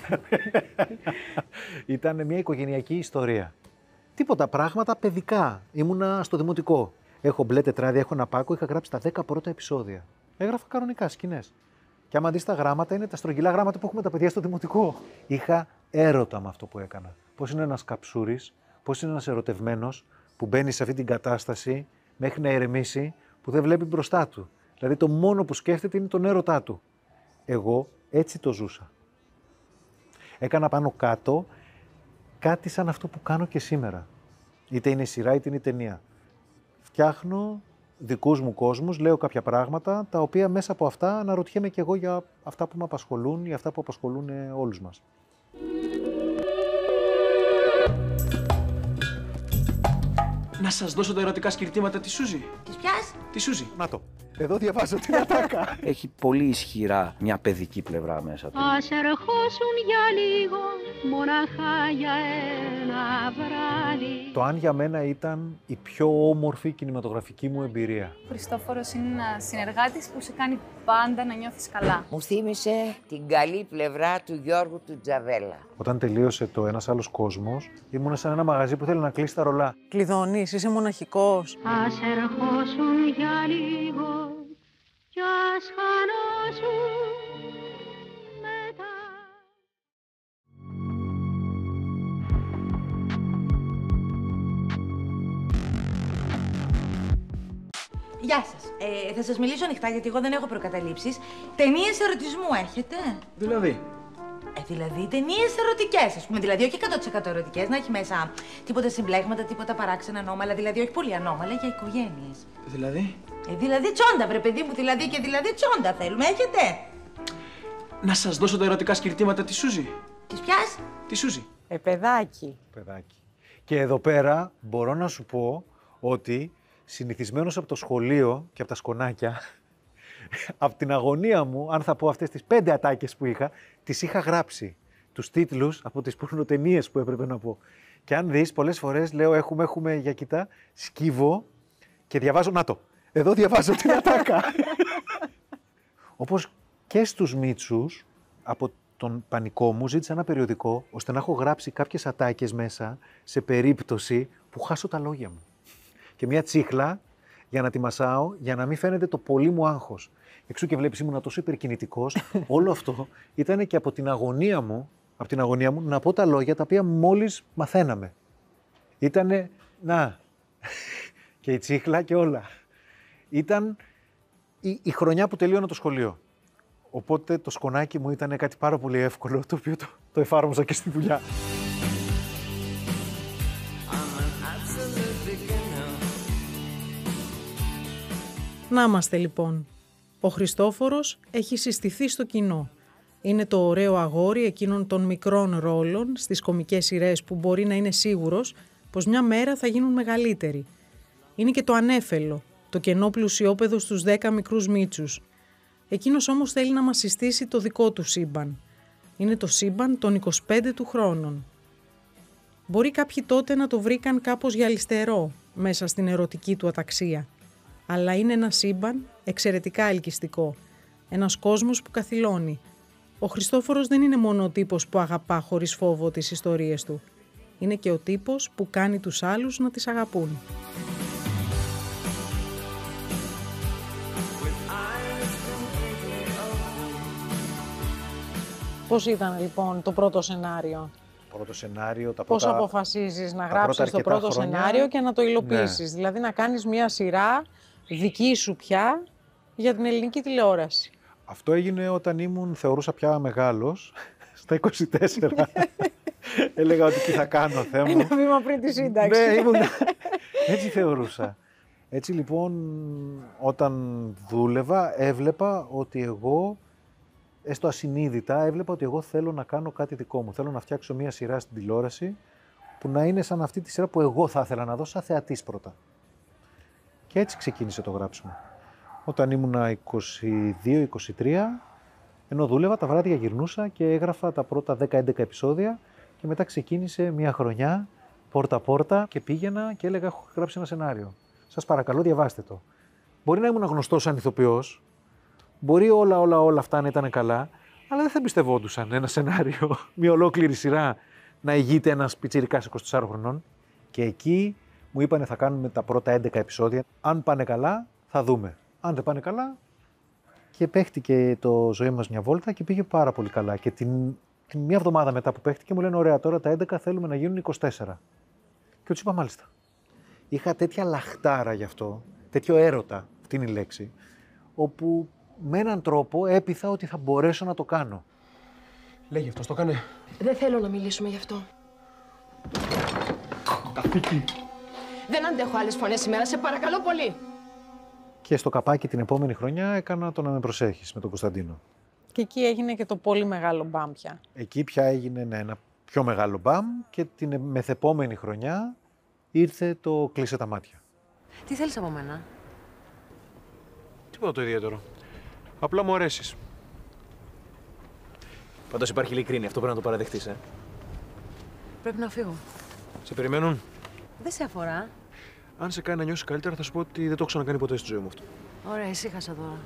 Ήταν μια οικογενειακή ιστορία. Τίποτα, πράγματα παιδικά. Ήμουνα στο δημοτικό. Έχω μπλε τετράδια, έχω ένα πάκο, είχα γράψει τα δέκα πρώτα επεισόδια. Έγραφα κανονικά σκηνές. Και άμα δεις τα γράμματα, είναι τα στρογγυλά γράμματα που έχουμε τα παιδιά στο δημοτικό. Είχα έρωτα με αυτό που έκανα. Πώς είναι ένας καψούρης, πώς είναι ένας ερωτευμένος που μπαίνει σε αυτή την κατάσταση μέχρι να ηρεμήσει, που δεν βλέπει μπροστά του. Δηλαδή το μόνο που σκέφτεται είναι τον έρωτά του. Εγώ έτσι το ζούσα. Έκανα πάνω κάτω κάτι σαν αυτό που κάνω και σήμερα. Είτε είναι σειρά είτε είναι ταινία. Φτιάχνω δικούς μου κόσμους, λέω κάποια πράγματα, τα οποία μέσα από αυτά αναρωτιέμαι και εγώ για αυτά που με απασχολούν ή αυτά που απασχολούν όλους μας.
Να σας δώσω τα ερωτικά σκυρτήματα της Σούζη.
Της ποιας?
Τη Σούζη.
Να το. Εδώ διαβάζω την ατάκα.
Έχει πολύ ισχυρά μια παιδική πλευρά μέσα του.
Ας ερχόσουν για λίγο, μοναχά για ένα βράδυ.
Το Αν για μένα ήταν η πιο όμορφη κινηματογραφική μου εμπειρία.
Ο Χριστόφορος είναι ένας συνεργάτης που σε κάνει πάντα να νιώθεις καλά.
Μου θύμισε την καλή πλευρά του Γιώργου του Τζαβέλα.
Όταν τελείωσε το Ένας άλλος κόσμος, ήμουν σε ένα μαγαζί που θέλει να κλείσει τα ρολά.
Κλειδώνεις, είσαι μοναχικός.
Ας ερχόσουν για λίγο κι ας χανάσουν μετά.
Γεια σας. Ε, θα σας μιλήσω ανοιχτά γιατί εγώ δεν έχω προκαταλήψεις. Ταινίες ερωτισμού έχετε?
Δηλαδή?
Ε, δηλαδή ταινίες ερωτικές, ας πούμε. Δηλαδή όχι εκατό τοις εκατό ερωτικές, να έχει μέσα τίποτα συμπλέγματα, τίποτα παράξενα ανώμαλα. Δηλαδή όχι πολύ ανώμαλα, για οικογένειες.
Δηλαδή?
Ε, δηλαδή τσόντα, βρε παιδί μου, δηλαδή και δηλαδή τσόντα θέλουμε. Έχετε?
Να σας δώσω τα ερωτικά σκυρτήματα της Σούζη.
Της ποιας?
Τη Σούζη.
Ε, παιδάκι.
Παιδάκι. Και εδώ πέρα μπορώ να σου πω ότι συνηθισμένος από το σχολείο και από τα σκονάκια, από την αγωνία μου, αν θα πω αυτές τις πέντε ατάκες που είχα, τις είχα γράψει. Τους τίτλους από τις πορνοτενίες που έπρεπε να πω. Και αν δεις, πολλές φορές λέω έχουμε, έχουμε, για κοιτά, σκύβω και διαβάζω, να το, εδώ διαβάζω την ατάκα. Όπως και στους Μίτσους, από τον πανικό μου ζήτησα ένα περιοδικό, ώστε να έχω γράψει κάποιες ατάκες μέσα, σε περίπτωση που χάσω τα λόγια μου. Και μια τσίχλα για να τη μασάω, για να μην φαίνεται το πολύ μου άγχος. Εξού και βλέπεις ήμουν τόσο υπερκινητικός. Όλο αυτό ήταν και από την αγωνία μου, από την αγωνία μου να πω τα λόγια τα οποία μόλις μαθαίναμε. Ήτανε, να, και η τσίχλα και όλα. Ήταν η, η χρονιά που τελείωνα το σχολείο. Οπότε το σκονάκι μου ήταν κάτι πάρα πολύ εύκολο, το οποίο το, το εφάρμοζα και στη δουλειά.
Να είμαστε λοιπόν. Ο Χριστόφορος έχει συστηθεί στο κοινό. Είναι το ωραίο αγόρι εκείνων των μικρών ρόλων στις κωμικές σειρές που μπορεί να είναι σίγουρος πως μια μέρα θα γίνουν μεγαλύτεροι. Είναι και το ανέφελο, το κενό πλουσιόπεδο στους δέκα μικρούς Μίτσους. Εκείνος όμως θέλει να μας συστήσει το δικό του σύμπαν. Είναι το σύμπαν των είκοσι πέντε του χρόνων. Μπορεί κάποιοι τότε να το βρήκαν κάπως γυαλιστερό μέσα στην ερωτική του αταξία. Αλλά είναι ένα σύμπαν εξαιρετικά ελκυστικό. Ένας κόσμος που καθυλώνει. Ο Χριστόφορος δεν είναι μόνο ο τύπος που αγαπά χωρίς φόβο τις ιστορίες του. Είναι και ο τύπος που κάνει τους άλλους να τις αγαπούν. Πώς ήταν λοιπόν το πρώτο σενάριο?
Το πρώτο σενάριο, τα
Πώς
πρώτα...
αποφασίζεις να
τα
γράψεις το πρώτο
χρόνια...
σενάριο και να το υλοποιήσεις?
Ναι.
Δηλαδή να κάνεις μια σειρά δική σου πια για την ελληνική τηλεόραση.
Αυτό έγινε όταν ήμουν, θεωρούσα πια μεγάλος, στα είκοσι τέσσερα. Έλεγα ότι τι θα κάνω, Θεέ μου.
Ένα βήμα πριν τη σύνταξη.
Ναι, ήμουν... Έτσι θεωρούσα. Έτσι λοιπόν, όταν δούλευα, έβλεπα ότι εγώ, έστω ασυνείδητα, έβλεπα ότι εγώ θέλω να κάνω κάτι δικό μου. Θέλω να φτιάξω μια σειρά στην τηλεόραση που να είναι σαν αυτή τη σειρά που εγώ θα ήθελα να δω σαν θεατής πρώτα. Και έτσι ξεκίνησε το γράψιμο. Όταν ήμουνα είκοσι δύο είκοσι τρία, ενώ δούλευα, τα βράδια γυρνούσα και έγραφα τα πρώτα δέκα έντεκα επεισόδια και μετά ξεκίνησε μια χρονιά, πόρτα-πόρτα, και πήγαινα και έλεγα: έχω γράψει ένα σενάριο. Σας παρακαλώ, διαβάστε το. Μπορεί να ήμουν γνωστός σαν ηθοποιός, μπορεί όλα, όλα, όλα αυτά να ήταν καλά, αλλά δεν θα εμπιστευόντουσαν ένα σενάριο, μια ολόκληρη σειρά, να ηγείται ένας πιτσιρικάς είκοσι τεσσάρων χρονών. Και εκεί μου είπανε: θα κάνουμε τα πρώτα έντεκα επεισόδια. Αν πάνε καλά, θα δούμε. Αν δεν πάνε καλά. Και παίχτηκε το Ζωή μας μια βόλτα και πήγε πάρα πολύ καλά. Και την, την μια εβδομάδα μετά που παίχτηκε, μου λένε: ωραία, τώρα τα έντεκα θέλουμε να γίνουν είκοσι τέσσερα. Και τους είπα: μάλιστα. Είχα τέτοια λαχτάρα γι' αυτό, τέτοιο έρωτα, αυτή είναι η λέξη, όπου με έναν τρόπο έπειθα ότι θα μπορέσω να το κάνω.
Λέγε αυτός, το κάνε.
Δεν θέλω να μιλήσουμε γι' αυτό.
Καθήκη.
Δεν αντέχω άλλες φωνές σήμερα, σε παρακαλώ πολύ.
Και στο καπάκι την επόμενη χρονιά έκανα το Να με προσέχεις με τον Κωνσταντίνο.
Και εκεί έγινε και το πολύ μεγάλο μπαμ πια.
Εκεί πια έγινε ναι, ένα πιο μεγάλο μπαμ και την μεθεπόμενη χρονιά ήρθε το Κλείσε τα μάτια.
Τι θέλεις από μένα?
Τίποτα το ιδιαίτερο. Απλά μου αρέσεις. Πάντως υπάρχει ειλικρίνη, αυτό πρέπει να το παραδεχτείς, ε.
Πρέπει να φύγω.
Σε περιμένουν.
Δεν σε αφορά.
Αν σε κάνει να νιώσεις καλύτερα, θα σου πω ότι δεν το έχω ξανακάνει ποτέ στη ζωή μου αυτό.
Ωραία, ησύχασα τώρα.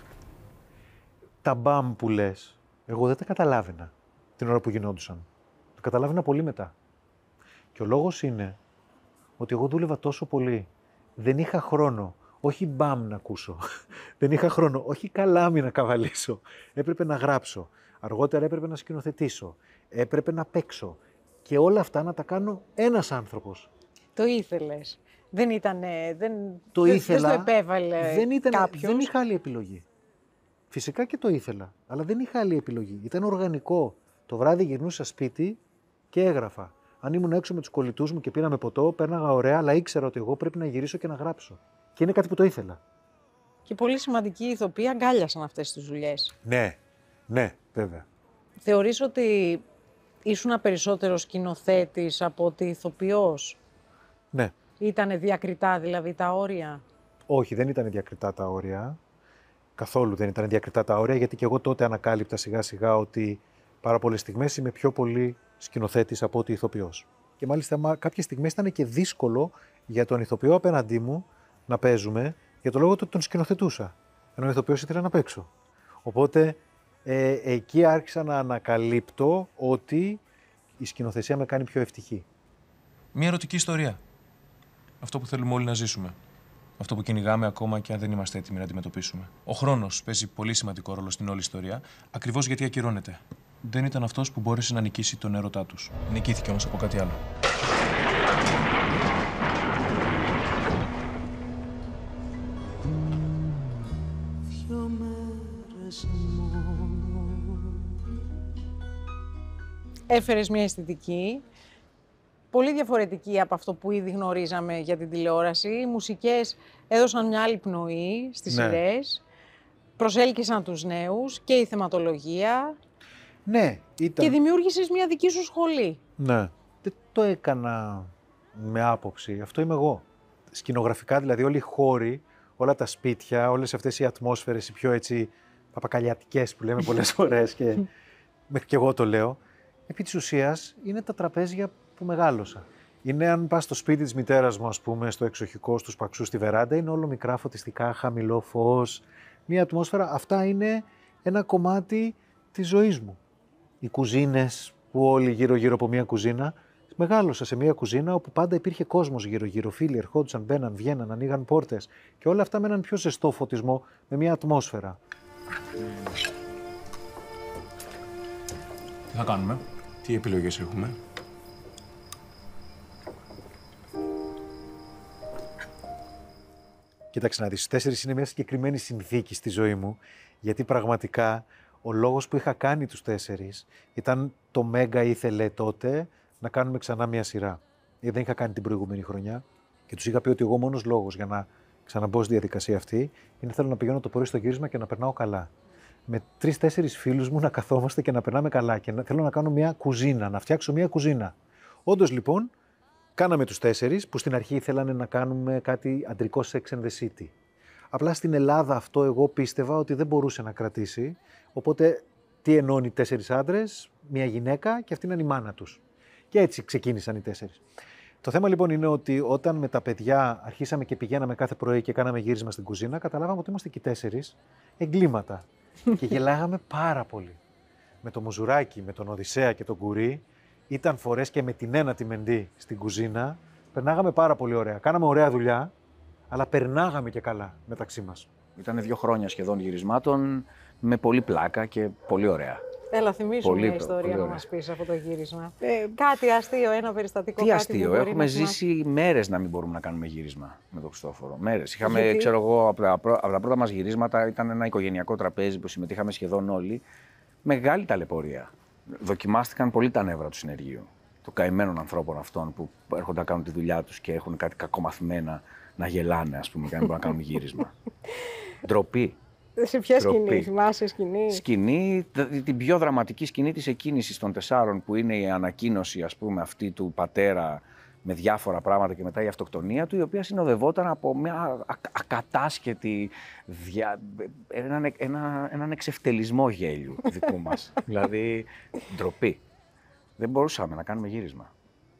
Τα μπαμ που λες, εγώ δεν τα καταλάβαινα την ώρα που γινόντουσαν. Τα καταλάβαινα πολύ μετά. Και ο λόγος είναι ότι εγώ δούλευα τόσο πολύ. Δεν είχα χρόνο, όχι μπαμ να ακούσω. Δεν είχα χρόνο, όχι καλάμι να καβαλήσω. Έπρεπε να γράψω. Αργότερα έπρεπε να σκηνοθετήσω. Έπρεπε να παίξω. Και όλα αυτά να τα κάνω ένας άνθρωπος.
Το ήθελες. Δεν ήταν. Δεν
το
δεν,
ήθελα.
Δεν το επέβαλε
δεν ήταν,
κάποιος.
Δεν είχα άλλη επιλογή. Φυσικά και το ήθελα, αλλά δεν είχα άλλη επιλογή. Ήταν οργανικό. Το βράδυ γυρνούσα σπίτι και έγραφα. Αν ήμουν έξω με τους κολλητούς μου και πήραμε ποτό, πέρναγα ωραία, αλλά ήξερα ότι εγώ πρέπει να γυρίσω και να γράψω. Και είναι κάτι που το ήθελα.
Και πολύ σημαντικοί ηθοποιοί αγκάλιασαν αυτές τις δουλειές.
Ναι, ναι, βέβαια.
Θεωρείς ότι ήσουν περισσότερο σκηνοθέτης από ότι ηθοποιός?
Ναι.
Ήτανε διακριτά δηλαδή τα όρια?
Όχι, δεν ήταν διακριτά τα όρια. Καθόλου δεν ήταν διακριτά τα όρια, γιατί και εγώ τότε ανακάλυπτα σιγά σιγά ότι πάρα πολλές στιγμές είμαι πιο πολύ σκηνοθέτης από ότι ηθοποιός. Και μάλιστα κάποιες στιγμές ήταν και δύσκολο για τον ηθοποιό απέναντί μου να παίζουμε, για το λόγο ότι τον σκηνοθετούσα. Ενώ ο ηθοποιός ήθελε να παίξω. Οπότε ε, εκεί άρχισα να ανακαλύπτω ότι η σκηνοθεσία με κάνει πιο ευτυχή.
Μια ερωτική ιστορία. Αυτό που θέλουμε όλοι να ζήσουμε. Αυτό που κυνηγάμε ακόμα και αν δεν είμαστε έτοιμοι να αντιμετωπίσουμε. Ο χρόνος παίζει πολύ σημαντικό ρόλο στην όλη ιστορία, ακριβώς γιατί ακυρώνεται. Δεν ήταν αυτός που μπόρεσε να νικήσει τον έρωτά τους. Νικήθηκε όμως από κάτι άλλο.
Έφερες μια αισθητική πολύ διαφορετική από αυτό που ήδη γνωρίζαμε για την τηλεόραση. Οι μουσικές έδωσαν μια άλλη πνοή στις
ναι.
σειρές, προσέλκυσαν τους νέους και η θεματολογία.
Ναι, ήταν.
Και δημιούργησες μια δική σου σχολή.
Ναι. Δεν το έκανα με άποψη. Αυτό είμαι εγώ. Σκηνογραφικά δηλαδή όλοι οι χώροι, όλα τα σπίτια, όλες αυτές οι ατμόσφαιρες, οι πιο έτσι παπακαλιατικές που λέμε πολλές φορές και μέχρι και εγώ το λέω, επί της ουσίας είναι τα τραπέζια που μεγάλωσα. Είναι αν πας στο σπίτι της μητέρας μου, ας πούμε, στο εξοχικό, στους παξούς, στη βεράντα, είναι όλο μικρά φωτιστικά, χαμηλό φως, μια ατμόσφαιρα. Αυτά είναι ένα κομμάτι της ζωής μου. Οι κουζίνες που όλοι γύρω-γύρω από μια κουζίνα Μεγάλωσα σε μια κουζίνα όπου πάντα υπήρχε κόσμος γύρω-γύρω. Φίλοι ερχόντουσαν, μπαίναν, βγαίναν, ανοίγαν πόρτες. Και όλα αυτά με έναν πιο ζεστό φωτισμό, με μια ατμόσφαιρα.
Τι θα κάνουμε, τι επιλογές έχουμε?
Κοίταξε να δεις, τέσσερις είναι μια συγκεκριμένη συνθήκη στη ζωή μου, γιατί πραγματικά ο λόγος που είχα κάνει τους τέσσερις ήταν το Μέγκα ήθελε τότε να κάνουμε ξανά μια σειρά. Γιατί δεν είχα κάνει την προηγούμενη χρονιά και τους είχα πει ότι εγώ μόνος λόγος για να ξαναμπω στη διαδικασία αυτή είναι θέλω να πηγαίνω το πρωί στο γύρισμα και να περνάω καλά. Με τρεις-τέσσερις φίλους μου να καθόμαστε και να περνάμε καλά και να, θέλω να κάνω μια κουζίνα, να φτιάξω μια κουζίνα. Όντως λοιπόν, κάναμε τους τέσσερις που στην αρχή ήθελαν να κάνουμε κάτι αντρικό Sex and the City. Απλά στην Ελλάδα αυτό εγώ πίστευα ότι δεν μπορούσε να κρατήσει, οπότε τι ενώνει τέσσερις άντρες, μια γυναίκα και αυτή είναι η μάνα τους. Και έτσι ξεκίνησαν οι τέσσερις. Το θέμα λοιπόν είναι ότι όταν με τα παιδιά αρχίσαμε και πηγαίναμε κάθε πρωί και κάναμε γύρισμα στην κουζίνα, καταλάβαμε ότι είμαστε και οι τέσσερις εγκλήματα. Και γελάγαμε πάρα πολύ. Με το Μουζουράκι, με τον Οδυσσέα και τον Κουρί, ήταν φορές και με την ένα τη Μεντή στην κουζίνα, περνάγαμε πάρα πολύ ωραία. Κάναμε ωραία δουλειά, αλλά περνάγαμε και καλά μεταξύ μας.
Ήταν δύο χρόνια σχεδόν γυρισμάτων, με πολύ πλάκα και πολύ ωραία.
Έλα, θυμίσου μια ιστορία να μας πεις από το γύρισμα. Ε, κάτι αστείο, ένα περιστατικό.
Τι
κάτι
αστείο,
που μπορεί
έχουμε
να
ζήσει μέρες να μην μπορούμε να κάνουμε γύρισμα με τον Χριστόφορο. Μέρες. Είχαμε, γιατί? ξέρω εγώ, από τα, πρω... από τα πρώτα μας γυρίσματα ήταν ένα οικογενειακό τραπέζι που συμμετείχαμε σχεδόν όλοι. Μεγάλη ταλαιπωρία. Δοκιμάστηκαν πολύ τα νεύρα του συνεργείου. Των καημένων ανθρώπων αυτών που έρχονται να κάνουν τη δουλειά τους και έχουν κάτι κακομαθημένα να γελάνε, ας πούμε, και να μην μπορούν να κάνουν γύρισμα. Ντροπή.
Σε ποια σκηνή, θυμάσαι σκηνή?
Σκηνή, την πιο δραματική σκηνή της εκκίνησης των τεσσάρων, που είναι η ανακοίνωση, ας πούμε, αυτή του πατέρα με διάφορα πράγματα και μετά η αυτοκτονία του, η οποία συνοδευόταν από μια ακατάσχετη, δια... έναν, ένα, έναν εξευτελισμό γέλιου δικού μας. Δηλαδή, ντροπή. Δεν μπορούσαμε να κάνουμε γύρισμα.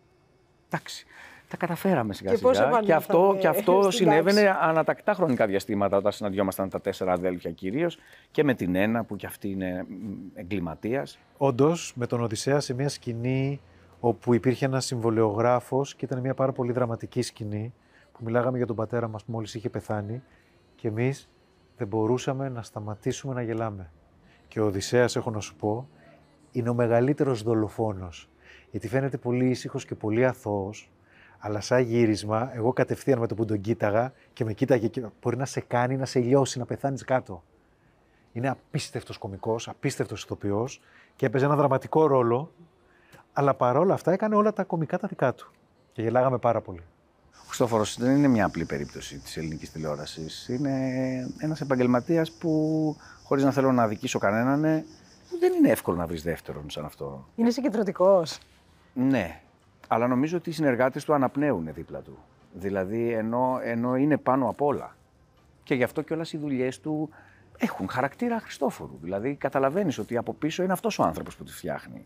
Εντάξει. Τα καταφέραμε σιγά σιγά. Και, και αυτό, και αυτό συνέβαινε τάξη. Ανατακτά χρονικά διαστήματα όταν συναντιόμασταν τα τέσσερα αδέλφια κυρίως και με την ένα που κι αυτή είναι εγκληματίας.
Όντως, με τον Οδυσσέα σε μια σκηνή όπου υπήρχε ένας συμβολεογράφος και ήταν μια πάρα πολύ δραματική σκηνή που μιλάγαμε για τον πατέρα μας που μόλις είχε πεθάνει και εμείς δεν μπορούσαμε να σταματήσουμε να γελάμε. Και ο Οδυσσέας, έχω να σου πω, είναι ο μεγαλύτερος δολοφόνος. Γιατί φαίνεται πολύ ήσυχος και πολύ αθώος. Αλλά σαν γύρισμα, εγώ κατευθείαν με το που τον κοίταγα και με κοίταγε και μπορεί να σε κάνει, να σε λιώσει, να πεθάνεις κάτω. Είναι απίστευτος κωμικός, απίστευτος ηθοποιός και έπαιζε ένα δραματικό ρόλο, αλλά παρόλα αυτά έκανε όλα τα κωμικά τα δικά του. Και γελάγαμε πάρα πολύ.
Ο Χριστόφορος δεν είναι μια απλή περίπτωση της ελληνικής τηλεόρασης. Είναι ένας επαγγελματίας που, χωρίς να θέλω να αδικήσω κανέναν, δεν είναι εύκολο να βρεις δεύτερον σαν αυτό.
Είναι συγκεντρωτικός.
Ναι. Αλλά νομίζω ότι οι συνεργάτες του αναπνέουν δίπλα του. Δηλαδή, ενώ, ενώ είναι πάνω απ' όλα. Και γι' αυτό κιόλας οι δουλειές του έχουν χαρακτήρα Χριστόφορου. Δηλαδή, καταλαβαίνεις ότι από πίσω είναι αυτός ο άνθρωπος που τη φτιάχνει.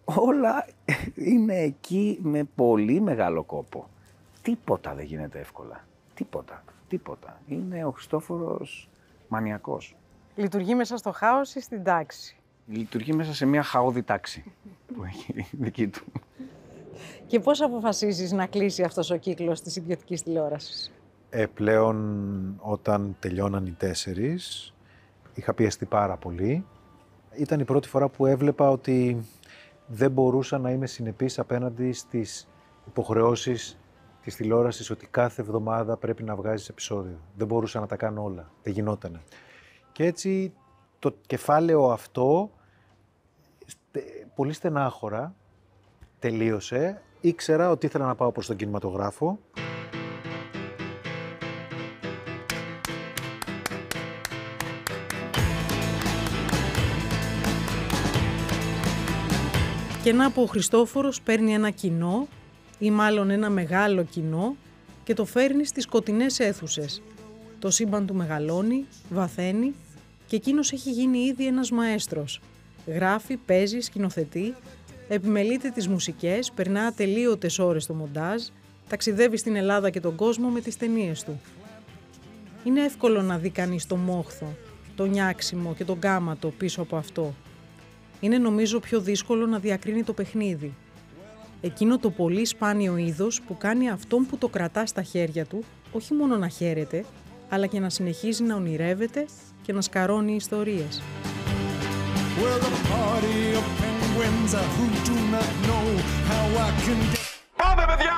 Όλα είναι εκεί με πολύ μεγάλο κόπο. Τίποτα δεν γίνεται εύκολα. Τίποτα. Τίποτα. Είναι ο Χριστόφορος μανιακός.
Λειτουργεί μέσα στο χάος ή στην τάξη?
Λειτουργεί μέσα σε μια χαόδη τάξη που έχει δική του.
Και πώς αποφασίζεις να κλείσει αυτός ο κύκλος της ιδιωτικής τηλεόρασης?
Ε, πλέον όταν τελειώναν οι τέσσερις, είχα πιεστεί πάρα πολύ. Ήταν η πρώτη φορά που έβλεπα ότι δεν μπορούσα να είμαι συνεπής απέναντι στις υποχρεώσεις της τηλεόρασης, ότι κάθε εβδομάδα πρέπει να βγάζεις επεισόδιο. Δεν μπορούσα να τα κάνω όλα. Δεν γινότανε. Και έτσι το κεφάλαιο αυτό, πολύ στενάχωρα, τελείωσε. Ήξερα ότι ήθελα να πάω προς τον κινηματογράφο.
Και να που ο Χριστόφορος παίρνει ένα κοινό, ή μάλλον ένα μεγάλο κοινό, και το φέρνει στις σκοτεινές αίθουσες. Το σύμπαν του μεγαλώνει, βαθαίνει και εκείνος έχει γίνει ήδη ένας μαέστρος. Γράφει, παίζει, σκηνοθετεί, επιμελείται τις μουσικές, περνά ατελείωτες ώρες στο μοντάζ, ταξιδεύει στην Ελλάδα και τον κόσμο με τις ταινίες του. Είναι εύκολο να δει κανείς το μόχθο, το νιάξιμο και τον κάματο πίσω από αυτό. Είναι νομίζω πιο δύσκολο να διακρίνει το παιχνίδι. Εκείνο το πολύ σπάνιο είδος που κάνει αυτόν που το κρατά στα χέρια του όχι μόνο να χαίρεται, αλλά και να συνεχίζει να ονειρεύεται και να σκαρώνει ιστορίες.
Πάμε, παιδιά!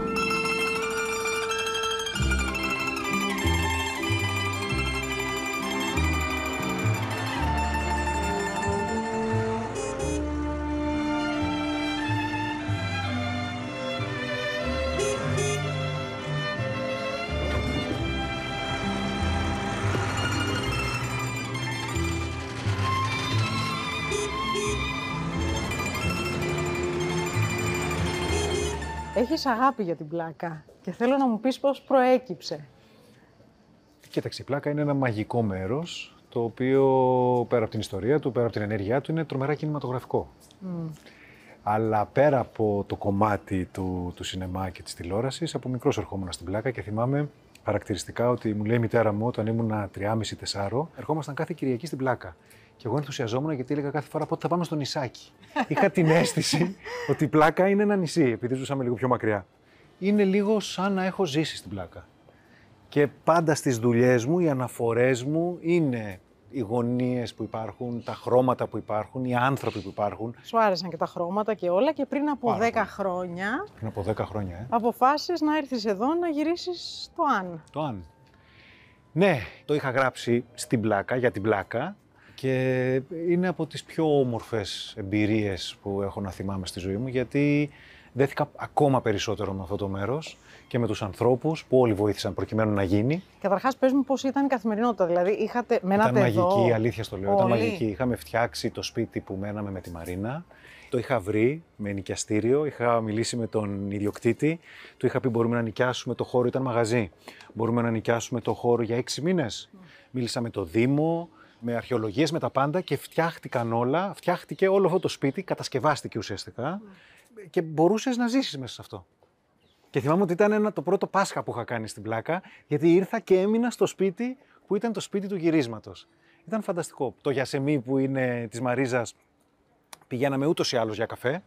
Έχεις αγάπη για την πλάκα και θέλω να μου πεις πώς προέκυψε.
Κοίταξε, η πλάκα είναι ένα μαγικό μέρος, το οποίο πέρα από την ιστορία του, πέρα από την ενέργειά του, είναι τρομερά κινηματογραφικό. Mm. Αλλά πέρα από το κομμάτι του, του σινεμά και της τηλεόρασης, από μικρός ερχόμουν στην πλάκα και θυμάμαι χαρακτηριστικά ότι μου λέει η μητέρα μου όταν ήμουν τριάμισι τεσσάρων, ερχόμασταν κάθε Κυριακή στην πλάκα. Και εγώ ενθουσιαζόμουν γιατί έλεγα κάθε φορά πότε θα πάμε στο νησάκι. Είχα την αίσθηση ότι η πλάκα είναι ένα νησί, επειδή ζούσαμε λίγο πιο μακριά. Είναι λίγο σαν να έχω ζήσει στην πλάκα. Και πάντα στις δουλειές μου, οι αναφορές μου είναι οι γωνίες που υπάρχουν, τα χρώματα που υπάρχουν, οι άνθρωποι που υπάρχουν.
Σου άρεσαν και τα χρώματα και όλα και πριν από δέκα χρόνια...
Πριν από δέκα χρόνια, ε.
Αποφάσισες να έρθεις εδώ να γυρίσεις το Αν.
Το Αν. Ναι, το είχα γράψει στην πλάκα, για την πλάκα. Και είναι από τις πιο όμορφες εμπειρίες που έχω να θυμάμαι στη ζωή μου, γιατί δέθηκα ακόμα περισσότερο με αυτό το μέρος και με τους ανθρώπους που όλοι βοήθησαν προκειμένου να γίνει.
Καταρχάς, πες μου πώς ήταν η καθημερινότητα, δηλαδή είχατε, μένατε
εδώ. Ήταν μαγική,
εδώ.
αλήθεια στο λέω,
όλοι.
Ήταν μαγική. Είχαμε φτιάξει το σπίτι που μέναμε με τη Μαρίνα. Το είχα βρει με νοικιαστήριο, είχα μιλήσει με τον ιδιοκτήτη, του είχα πει μπορούμε να νοικιάσουμε το χώρο, ήταν μαγαζί. Μπορούμε να νοικιάσουμε το χώρο για έξι μήνες. Mm. Μίλησα με το Δήμο, με αρχαιολογίες, με τα πάντα και φτιάχτηκαν όλα, φτιάχτηκε όλο αυτό το σπίτι, κατασκευάστηκε ουσιαστικά mm. και μπορούσες να ζήσεις μέσα σε αυτό. Και θυμάμαι ότι ήταν ένα, το πρώτο Πάσχα που είχα κάνει στην πλάκα, γιατί ήρθα και έμεινα στο σπίτι που ήταν το σπίτι του γυρίσματος. Ήταν φανταστικό. Το γιασεμί που είναι της Μαρίζας, πηγαίναμε ούτως ή άλλως για καφέ.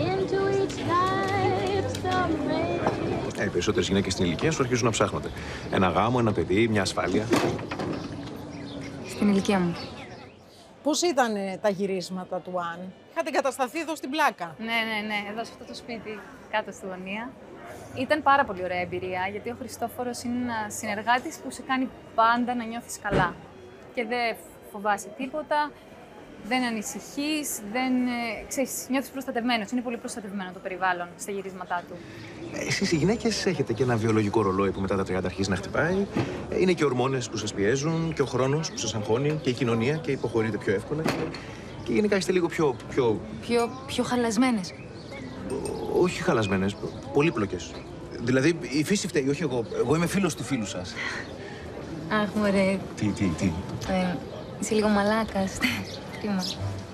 Ε, οι περισσότερες γυναίκες στην ηλικία σου αρχίζουν να ψάχνονται. Ένα γάμο, ένα παιδί, μια ασφάλεια.
Στην ηλικία μου.
Πώς ήταν τα γυρίσματα του Αν? Είχατε εγκατασταθεί εδώ στην πλάκα.
Ναι, ναι, ναι. Εδώ σε αυτό το σπίτι, κάτω στη γωνία. Ήταν πάρα πολύ ωραία εμπειρία, γιατί ο Χριστόφορος είναι ένας συνεργάτης που σε κάνει πάντα να νιώθεις καλά. Και δεν φοβάσαι τίποτα, δεν ανησυχείς, δεν, ξέρεις, νιώθεις προστατευμένος. Είναι πολύ προστατευμένο το περιβάλλον στα γυρίσματά του.
Εσείς οι γυναίκες έχετε και ένα βιολογικό ρολόι που μετά τα τριάντα αρχίζει να χτυπάει. Είναι και ορμόνες που σας πιέζουν, και ο χρόνος που σας αγχώνει, και η κοινωνία και υποχωρείτε πιο εύκολα. Και γενικά είστε λίγο πιο... πιο...
Πιο, πιο χαλασμένες.
Όχι χαλασμένες, πολύπλοκες. Δηλαδή η φύση φταίει, όχι εγώ. Εγώ είμαι φίλος του φίλου σας.
Αχ, μωρέ.
Τι, τι, τι.
Ε, είσαι λίγο μαλάκας. Κρίμα.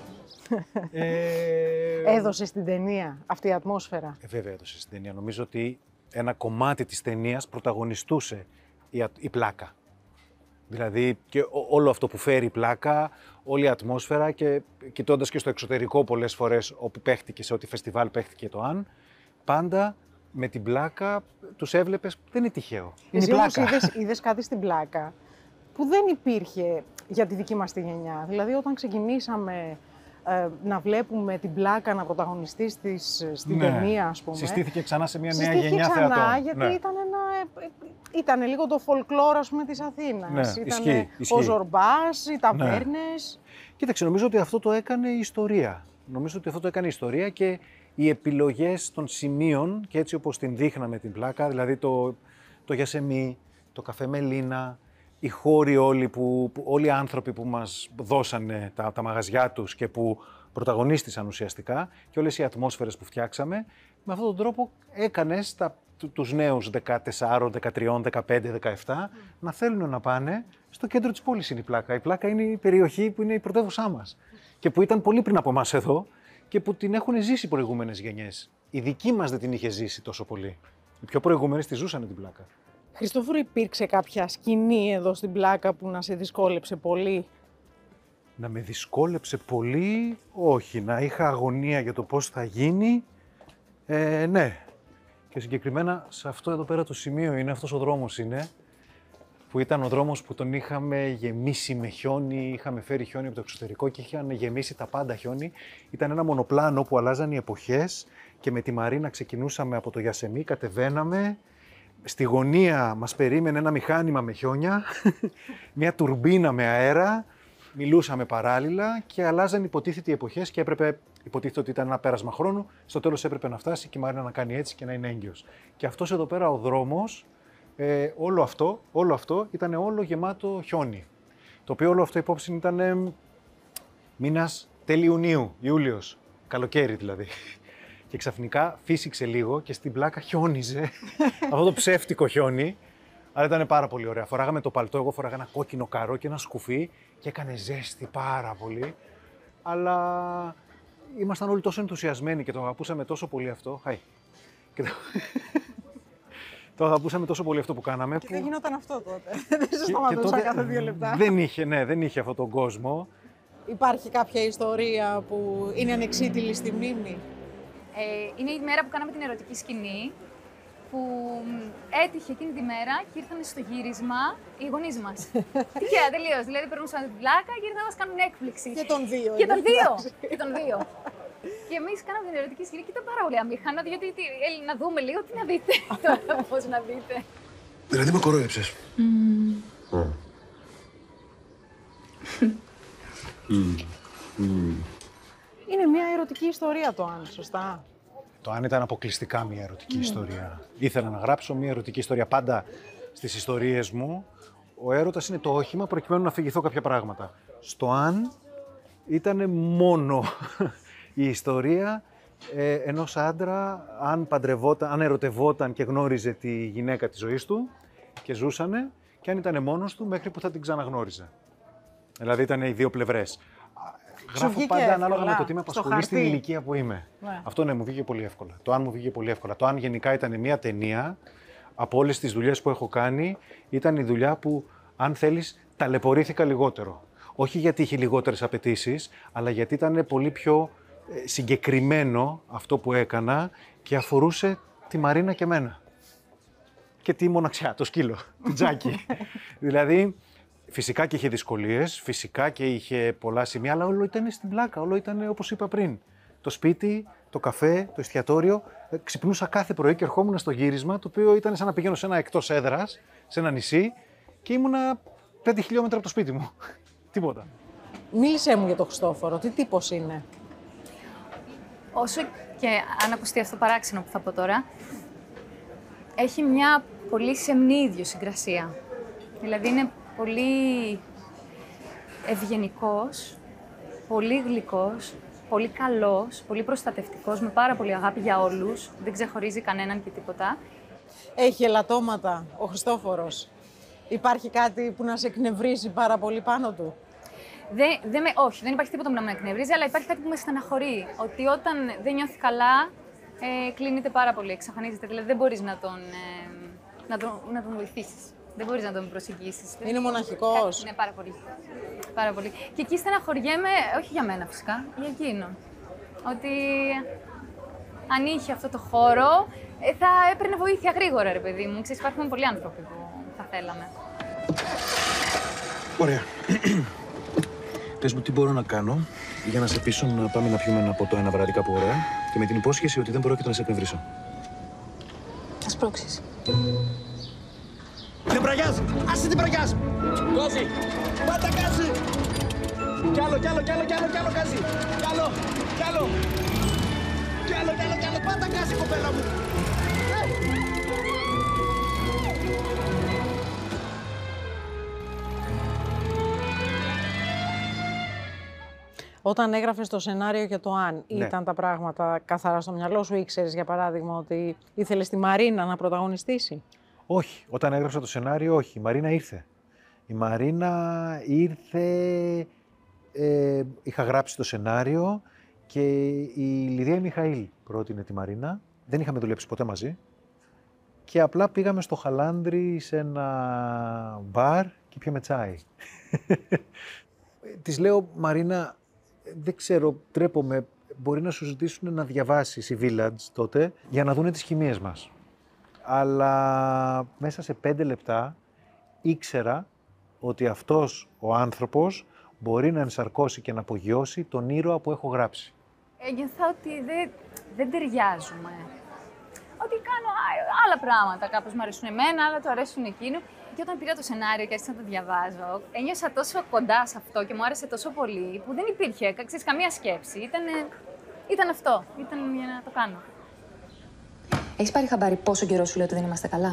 Ε...
Έδωσε στην ταινία αυτή η ατμόσφαιρα.
Ε, βέβαια έδωσε στην ταινία. Νομίζω ότι ένα κομμάτι της ταινίας πρωταγωνιστούσε η, η πλάκα. Δηλαδή και ό, όλο αυτό που φέρει η πλάκα, όλη η ατμόσφαιρα και κοιτώντας και στο εξωτερικό πολλές φορές όπου παίχτηκε, σε ό,τι φεστιβάλ παίχτηκε το Αν, πάντα με την πλάκα τους έβλεπες, δεν είναι τυχαίο. Είναι
Εσύ
η πλάκα.
όμως είδες, είδες κάτι στην πλάκα που δεν υπήρχε για τη δική μας τη γενιά. Δηλαδή όταν ξεκινήσαμε ε, να βλέπουμε την πλάκα να πρωταγωνιστεί στις, στην ναι. ταινία, ας πούμε.
Συστήθηκε ξανά σε μια νέα
Συστήθηκε
γενιά
ξανά,
θεατών.
γιατί
ναι.
ήταν, ένα, ήταν λίγο το folklore, ας πούμε, της Αθήνας.
Ναι,
ήταν
ισχύει, ισχύει.
ο Ζορμπάς, οι ταβέρνες.
Ναι. Κοίταξε, νομίζω ότι αυτό το έκανε η ιστορία. Νομίζω ότι αυτό το έκανε η ιστορία και οι επιλογές των σημείων και έτσι όπως την δείχναμε την πλάκα, δηλαδή το, το γιασεμί, το καφέ Μελίνα, οι χώροι όλοι, που, που, όλοι οι άνθρωποι που μας δώσανε τα, τα μαγαζιά τους και που πρωταγωνίστησαν ουσιαστικά και όλες οι ατμόσφαιρες που φτιάξαμε, με αυτόν τον τρόπο έκανες τα, τους νέους δεκατέσσερα, δεκατρία, δεκαπέντε, δεκαεπτά mm. να θέλουν να πάνε στο κέντρο της πόλης είναι η πλάκα. Η πλάκα είναι η περιοχή που είναι η πρωτεύουσά μας και που ήταν πολύ πριν από εμάς εδώ και που την έχουν ζήσει οι προηγούμενες γενιές. Η δική μας δεν την είχε ζήσει τόσο πολύ. Οι πιο προηγούμενες τη ζούσαν την πλάκα.
Χριστόφορο, υπήρξε κάποια σκηνή εδώ στην πλάκα που να σε δυσκόλεψε πολύ?
Να με δυσκόλεψε πολύ, όχι. Να είχα αγωνία για το πώς θα γίνει, Ε, ναι. Και συγκεκριμένα σε αυτό εδώ πέρα το σημείο είναι, αυτός ο δρόμος είναι, που ήταν ο δρόμος που τον είχαμε γεμίσει με χιόνι, είχαμε φέρει χιόνι από το εξωτερικό και είχαν γεμίσει τα πάντα χιόνι. Ήταν ένα μονοπλάνο που αλλάζαν οι εποχές και με τη Μαρίνα ξεκινούσαμε από το Γιασεμί, κατεβαίναμε. Στη γωνία μας περίμενε ένα μηχάνημα με χιόνια, μια τουρμπίνα με αέρα, μιλούσαμε παράλληλα και αλλάζαν υποτίθεται οι εποχές και έπρεπε, υποτίθεται ότι ήταν ένα πέρασμα χρόνου, στο τέλος έπρεπε να φτάσει και η Μαρίνα να κάνει έτσι και να είναι έγκυος. Και αυτός εδώ πέρα ο δρόμος, ε, όλο αυτό, όλο αυτό ήταν όλο γεμάτο χιόνι. Το οποίο όλο αυτό υπόψη ήταν ε, μήνας τέλη Ιουνίου, Ιούλιος, καλοκαίρι δηλαδή. Και ξαφνικά φύσηξε λίγο και στην πλάκα χιόνιζε αυτό το ψεύτικο χιόνι. Αλλά ήταν πάρα πολύ ωραία. Φοράγαμε το παλτό, εγώ φοράγα ένα κόκκινο καρό και ένα σκουφί και έκανε ζέστη πάρα πολύ. Αλλά ήμασταν όλοι τόσο ενθουσιασμένοι και το αγαπούσαμε τόσο πολύ αυτό. Χαϊ. Και το... το αγαπούσαμε τόσο πολύ αυτό που κάναμε.
Και
που...
δεν γινόταν αυτό τότε. Δεν σε σταματούσα τότε... κάθε δύο λεπτά.
Δεν είχε, ναι, δεν είχε αυτόν τον κόσμο.
Υπάρχει κάποια ιστορία που είναι ανεξίτηλη στη μνήμη?
Ε, είναι η μέρα που κάναμε την ερωτική σκηνή, που έτυχε εκείνη τη μέρα και ήρθαν στο γύρισμα οι γονείς μας. Τυχαία, τελείως. Δηλαδή, περνούσαν την πλάκα και ήρθαν να μας κάνουν έκπληξη.
Και τον δύο.
Και τον δύο. Και τον δύο. Και εμείς κάναμε την ερωτική σκηνή και ήταν πάρα πολύ αμήχανο, γιατί ε, να δούμε λίγο τι να δείτε. Τώρα, πώς να δείτε.
Δηλαδή, με κορόιδεψες.
Είναι μια ερωτική ιστορία το Αν, σωστά?
Το Αν ήταν αποκλειστικά μια ερωτική
Mm.
ιστορία. Ήθελα να γράψω μια ερωτική ιστορία. Πάντα στις ιστορίες μου, ο έρωτας είναι το όχημα προκειμένου να αφηγηθώ κάποια πράγματα. Στο Αν ήταν μόνο η ιστορία ε, ενός άντρα, αν παντρευόταν, αν ερωτευόταν και γνώριζε τη γυναίκα της ζωής του και ζούσανε, και αν ήταν μόνος του μέχρι που θα την ξαναγνώριζε. Δηλαδή ήταν οι δύο πλευρές. Γράφω πάντα εύκολα, ανάλογα με το τι με απασχολεί στην ηλικία που είμαι. Ναι. Αυτό ναι, μου βγήκε πολύ εύκολα. Το Αν μου βγήκε πολύ εύκολα. Το Αν γενικά ήταν μια ταινία, από όλες τις δουλειές που έχω κάνει, ήταν η δουλειά που, αν θέλεις, ταλαιπωρήθηκα λιγότερο. Όχι γιατί είχε λιγότερες απαιτήσεις, αλλά γιατί ήταν πολύ πιο συγκεκριμένο αυτό που έκανα και αφορούσε τη Μαρίνα και εμένα. Και τη μοναξιά, το σκύλο, την Τζάκη. Δηλαδή, φυσικά και είχε δυσκολίες, φυσικά και είχε πολλά σημεία, αλλά όλο ήταν στην πλάκα, όλο ήταν όπως είπα πριν. Το σπίτι, το καφέ, το εστιατόριο. Ξυπνούσα κάθε πρωί και ερχόμουν στο γύρισμα, το οποίο ήταν σαν να πηγαίνω σε ένα εκτός έδρας, σε ένα νησί, και ήμουνα πέντε χιλιόμετρα από το σπίτι μου. Τίποτα.
Μίλησέ μου για τον Χριστόφορο, τι τύπος είναι?
Όσο και αν ακουστεί αυτό παράξενο που θα πω τώρα, έχει μια πολύ σεμνή ιδιοσυγκρασία. Δηλαδή είναι πολύ ευγενικός, πολύ γλυκός, πολύ καλός, πολύ προστατευτικός, με πάρα πολύ αγάπη για όλους, δεν ξεχωρίζει κανέναν και τίποτα.
Έχει ελαττώματα ο Χριστόφορος? Υπάρχει κάτι που να σε εκνευρίζει πάρα πολύ πάνω του?
Δεν, δεν με, όχι, δεν υπάρχει τίποτα που να με εκνευρίζει, αλλά υπάρχει κάτι που με στεναχωρεί. Ότι όταν δεν νιώθει καλά, ε, κλείνεται πάρα πολύ, εξαφανίζεται. Δηλαδή δεν μπορείς να τον, ε, να τον, να τον βοηθήσεις. Δεν μπορείς να τον προσεγγίσεις.
Είναι μοναχικός.
Ναι, πάρα πολύ. Πάρα πολύ. Και εκεί στεναχωριέμαι, όχι για μένα φυσικά, για εκείνον. Ότι αν είχε αυτό το χώρο, ε, θα έπαιρνε βοήθεια γρήγορα, ρε παιδί μου. Ξέρεις, υπάρχουν πολλοί άνθρωποι που θα θέλαμε.
Ωραία. Πες μου τι μπορώ να κάνω για να σε πείσω να πάμε να πιούμε ένα ποτό ένα βράδυ κάπου ωραία και με την υπόσχεση ότι δεν πρόκειται να σε εκνευρίσω.
Θα σπρώξεις.
Δεν πραγιάζει! Άσε την πραγιάζει! Γκάζι! Πάτα γκάζι! Κι άλλο, κι άλλο, κι άλλο, κι άλλο, κι άλλο γκάζι! Κι άλλο, κι άλλο! Κι άλλο, κι άλλο, κι άλλο! Πάτα γκάζι, κοπέλα μου!
Όταν έγραφες το σενάριο για το Αν,
Ναι.
ήταν τα πράγματα καθαρά στο μυαλό σου? Ήξερες, για παράδειγμα, ότι ήθελες τη Μαρίνα να πρωταγωνιστήσει?
Όχι. Όταν έγραψα το σενάριο, όχι. Η Μαρίνα ήρθε. Η Μαρίνα ήρθε... Ε, είχα γράψει το σενάριο και η Λιδία Μιχαήλ πρότεινε τη Μαρίνα. Δεν είχαμε δουλέψει ποτέ μαζί. Και απλά πήγαμε στο Χαλάνδρι σε ένα μπαρ και πιάμε τσάι. Της λέω, Μαρίνα, δεν ξέρω, τρέπομαι, μπορεί να σου ζητήσουν να διαβάσεις οι Village τότε για να δούνε τις χημείες μας. Αλλά μέσα σε πέντε λεπτά ήξερα ότι αυτός ο άνθρωπος μπορεί να ενσαρκώσει και να απογειώσει τον ήρωα που έχω γράψει.
Ένιωθα ότι δεν, δεν ταιριάζουμε. Ότι κάνω άλλα πράγματα, κάπως μου αρέσουν εμένα, άλλα του αρέσουν εκείνου. Και όταν πήρα το σενάριο και άρχισα να το διαβάζω, ένιωσα τόσο κοντά σε αυτό και μου άρεσε τόσο πολύ που δεν υπήρχε ξέρεις, καμία σκέψη. Ήτανε, ήταν αυτό, ήταν για να το κάνω.
Έχεις πάρει χαμπάρι πόσο καιρό σου λέω ότι δεν είμαστε καλά?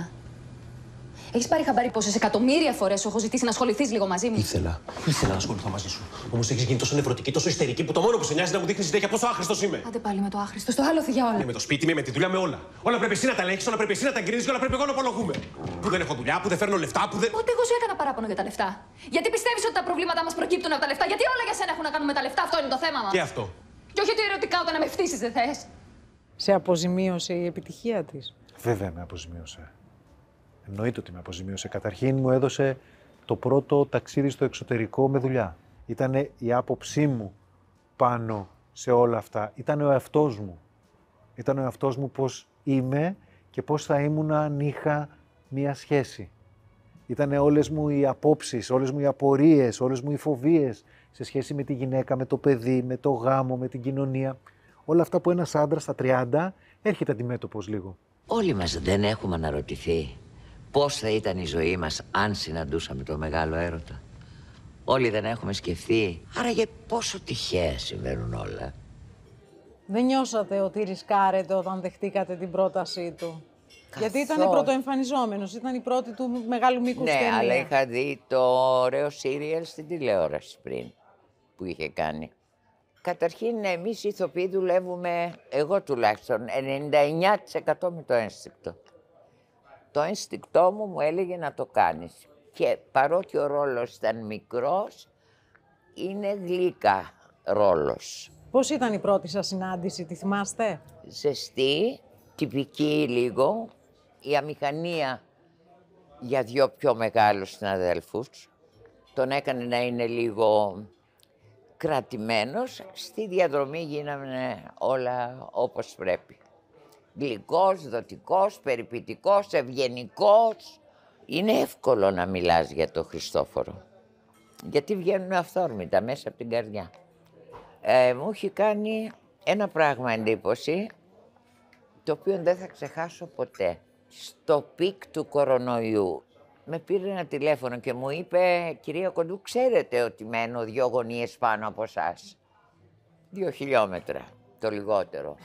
Έχεις πάρει χαμπάρι πόσες εκατομμύρια φορές σου έχω ζητήσει να ασχοληθείς λίγο μαζί μου?
Ήθελα, ήθελα να ασχοληθώ μαζί σου. Όμως έχεις γίνει τόσο νευρωτική, τόσο ιστερική που το μόνο που σε νοιάζει να μου δείχνεις συνέχεια πόσο άχρηστος είμαι.
Άντε πάλι με το άχρηστο, στο άλλο για όλα.
Με το σπίτι, με τη δουλειά, με όλα. Όλα πρέπει εσύ να τα ελέγχεις, όλα πρέπει εσύ να τα εγκρίνεις και όλα πρέπει εγώ να απολογούμε. Που δεν έχω δουλειά, που δεν φέρνω λεφτά, που δεν.
Πότε εγώ σου έκανα παράπονο για τα λεφτά? Γιατί πιστεύεις ότι τα προβλήματά μας προκύπτουν από τα λεφτά? Γιατί όλα για σένα έχουν να κάνουν με τα λεφτά, αυτό είναι το θέμα μας.
Και αυτό.
Και όχι ότι ερωτικά όταν να με φτύσεις δεν θες.
Σε αποζημίωσε η επιτυχία της?
Βέβαια με αποζημίωσε. Εννοείται ότι με αποζημίωσε. Καταρχήν μου έδωσε το πρώτο ταξίδι στο εξωτερικό με δουλειά. Ήτανε η άποψή μου πάνω σε όλα αυτά. Ήταν ο εαυτός μου. Ήταν ο εαυτός μου πώς είμαι και πώς θα ήμουν αν είχα μία σχέση. Ήτανε όλες μου οι απόψεις, όλες μου οι απορίες, όλες μου οι φοβίες σε σχέση με τη γυναίκα, με το παιδί, με το γάμο, με την κοινωνία. Όλα αυτά που ένας άντρας στα τριάντα έρχεται αντιμέτωπος λίγο.
Όλοι μας δεν έχουμε αναρωτηθεί πώς θα ήταν η ζωή μας αν συναντούσαμε το μεγάλο έρωτα. Όλοι δεν έχουμε σκεφτεί. Άραγε πόσο τυχαία συμβαίνουν όλα.
Δεν νιώσατε ότι ρισκάρετε όταν δεχτήκατε την πρότασή του?
Καθώς.
Γιατί ήταν πρωτοεμφανιζόμενος, ήταν η πρώτη του μεγάλου μήκους
Ναι,
ταινία.
αλλά είχα δει το ωραίο σύριαλ στην τηλεόραση πριν που είχε κάνει. Καταρχήν, εμείς οι ηθοποιοί δουλεύουμε, εγώ τουλάχιστον, ενενήντα εννιά τοις εκατό με το ένστικτο. Το ένστικτό μου μου έλεγε να το κάνεις. Και παρότι ο ρόλος ήταν μικρός, είναι γλύκα ρόλος.
Πώς ήταν η πρώτη σας συνάντηση, τη θυμάστε?
Ζεστή, τυπική λίγο, η αμηχανία για δυο πιο μεγάλους συναδέλφους. Τον έκανε να είναι λίγο κρατημένος. Στη διαδρομή γίνανε όλα όπως πρέπει. Γλυκός, δοτικός, περιπητικός, ευγενικός. Είναι εύκολο να μιλάς για τον Χριστόφορο, γιατί βγαίνουν αυθόρμητα μέσα από την καρδιά. Ε, μου έχει κάνει ένα πράγμα εντύπωση, το οποίο δεν θα ξεχάσω ποτέ. Στο πικ του κορονοϊού, με πήρε ένα τηλέφωνο και μου είπε, κυρία Κοντού, ξέρετε ότι μένω δύο γωνίες πάνω από εσάς. Δύο χιλιόμετρα, το λιγότερο.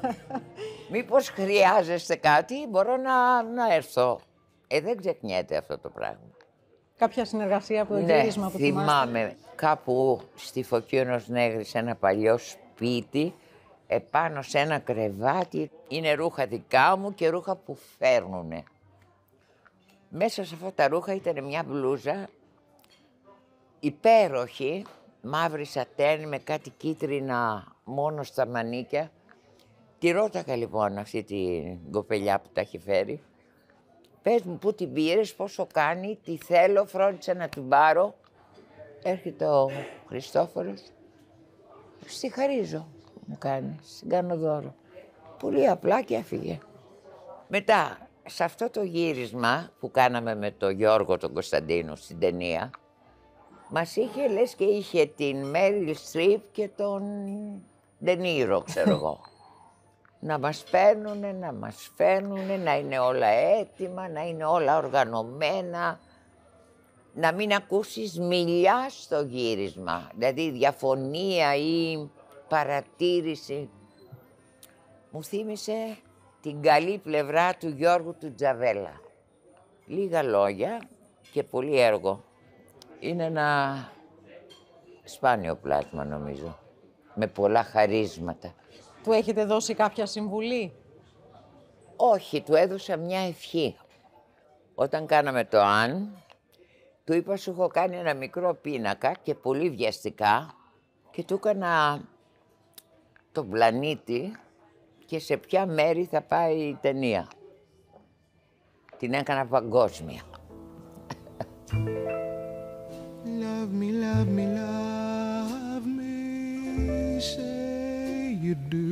Μήπως χρειάζεστε κάτι, μπορώ να, να έρθω. Ε, δεν ξεχνιέται αυτό το πράγμα.
Κάποια συνεργασία από το
ναι,
γύρισμα που θυμάστε?
θυμάμαι. Κάπου στη Φωκίωνος Νέγρης, σε ένα παλιό σπίτι, επάνω σε ένα κρεβάτι, είναι ρούχα δικά μου και ρούχα που φέρνουνε. Μέσα σε αυτά τα ρούχα ήταν μια μπλούζα υπέροχη, μαύρη σατέν με κάτι κίτρινα μόνο στα μανίκια. Τη ρώταγα λοιπόν αυτή την κοπελιά που τα έχει φέρει. Πες μου πού την πήρες, πόσο κάνει, τι θέλω, φρόντισα να την πάρω. Έρχεται ο Χριστόφορος, στη χαρίζω, μου κάνει, στην κάνω δώρο. Πολύ απλά και έφυγε. Μετά, σε αυτό το γύρισμα που κάναμε με τον Γιώργο τον Κωνσταντίνο στην ταινία, μας είχε, λες και είχε την Μέριλ Στριπ και τον Ντενίρο, ξέρω εγώ. Να μας παίρνουνε, να μας φέρνουνε, να είναι όλα έτοιμα, να είναι όλα οργανωμένα, να μην ακούσεις μιλιά στο γύρισμα, δηλαδή διαφωνία ή παρατήρηση. Μου θύμισε την καλή πλευρά του Γιώργου του Τζαβέλα. Λίγα λόγια και πολύ έργο. Είναι ένα σπάνιο πλάσμα νομίζω, με πολλά χαρίσματα.
Του έχετε δώσει κάποια συμβουλή?
Όχι, του έδωσα μια ευχή. Όταν κάναμε το «αν», του είπα σου έχω κάνει ένα μικρό πίνακα και πολύ βιαστικά και του έκανα τον πλανήτη και σε ποια μέρη θα πάει η ταινία. Την έκανα παγκόσμια.
Love me, love me, love me, say
you do.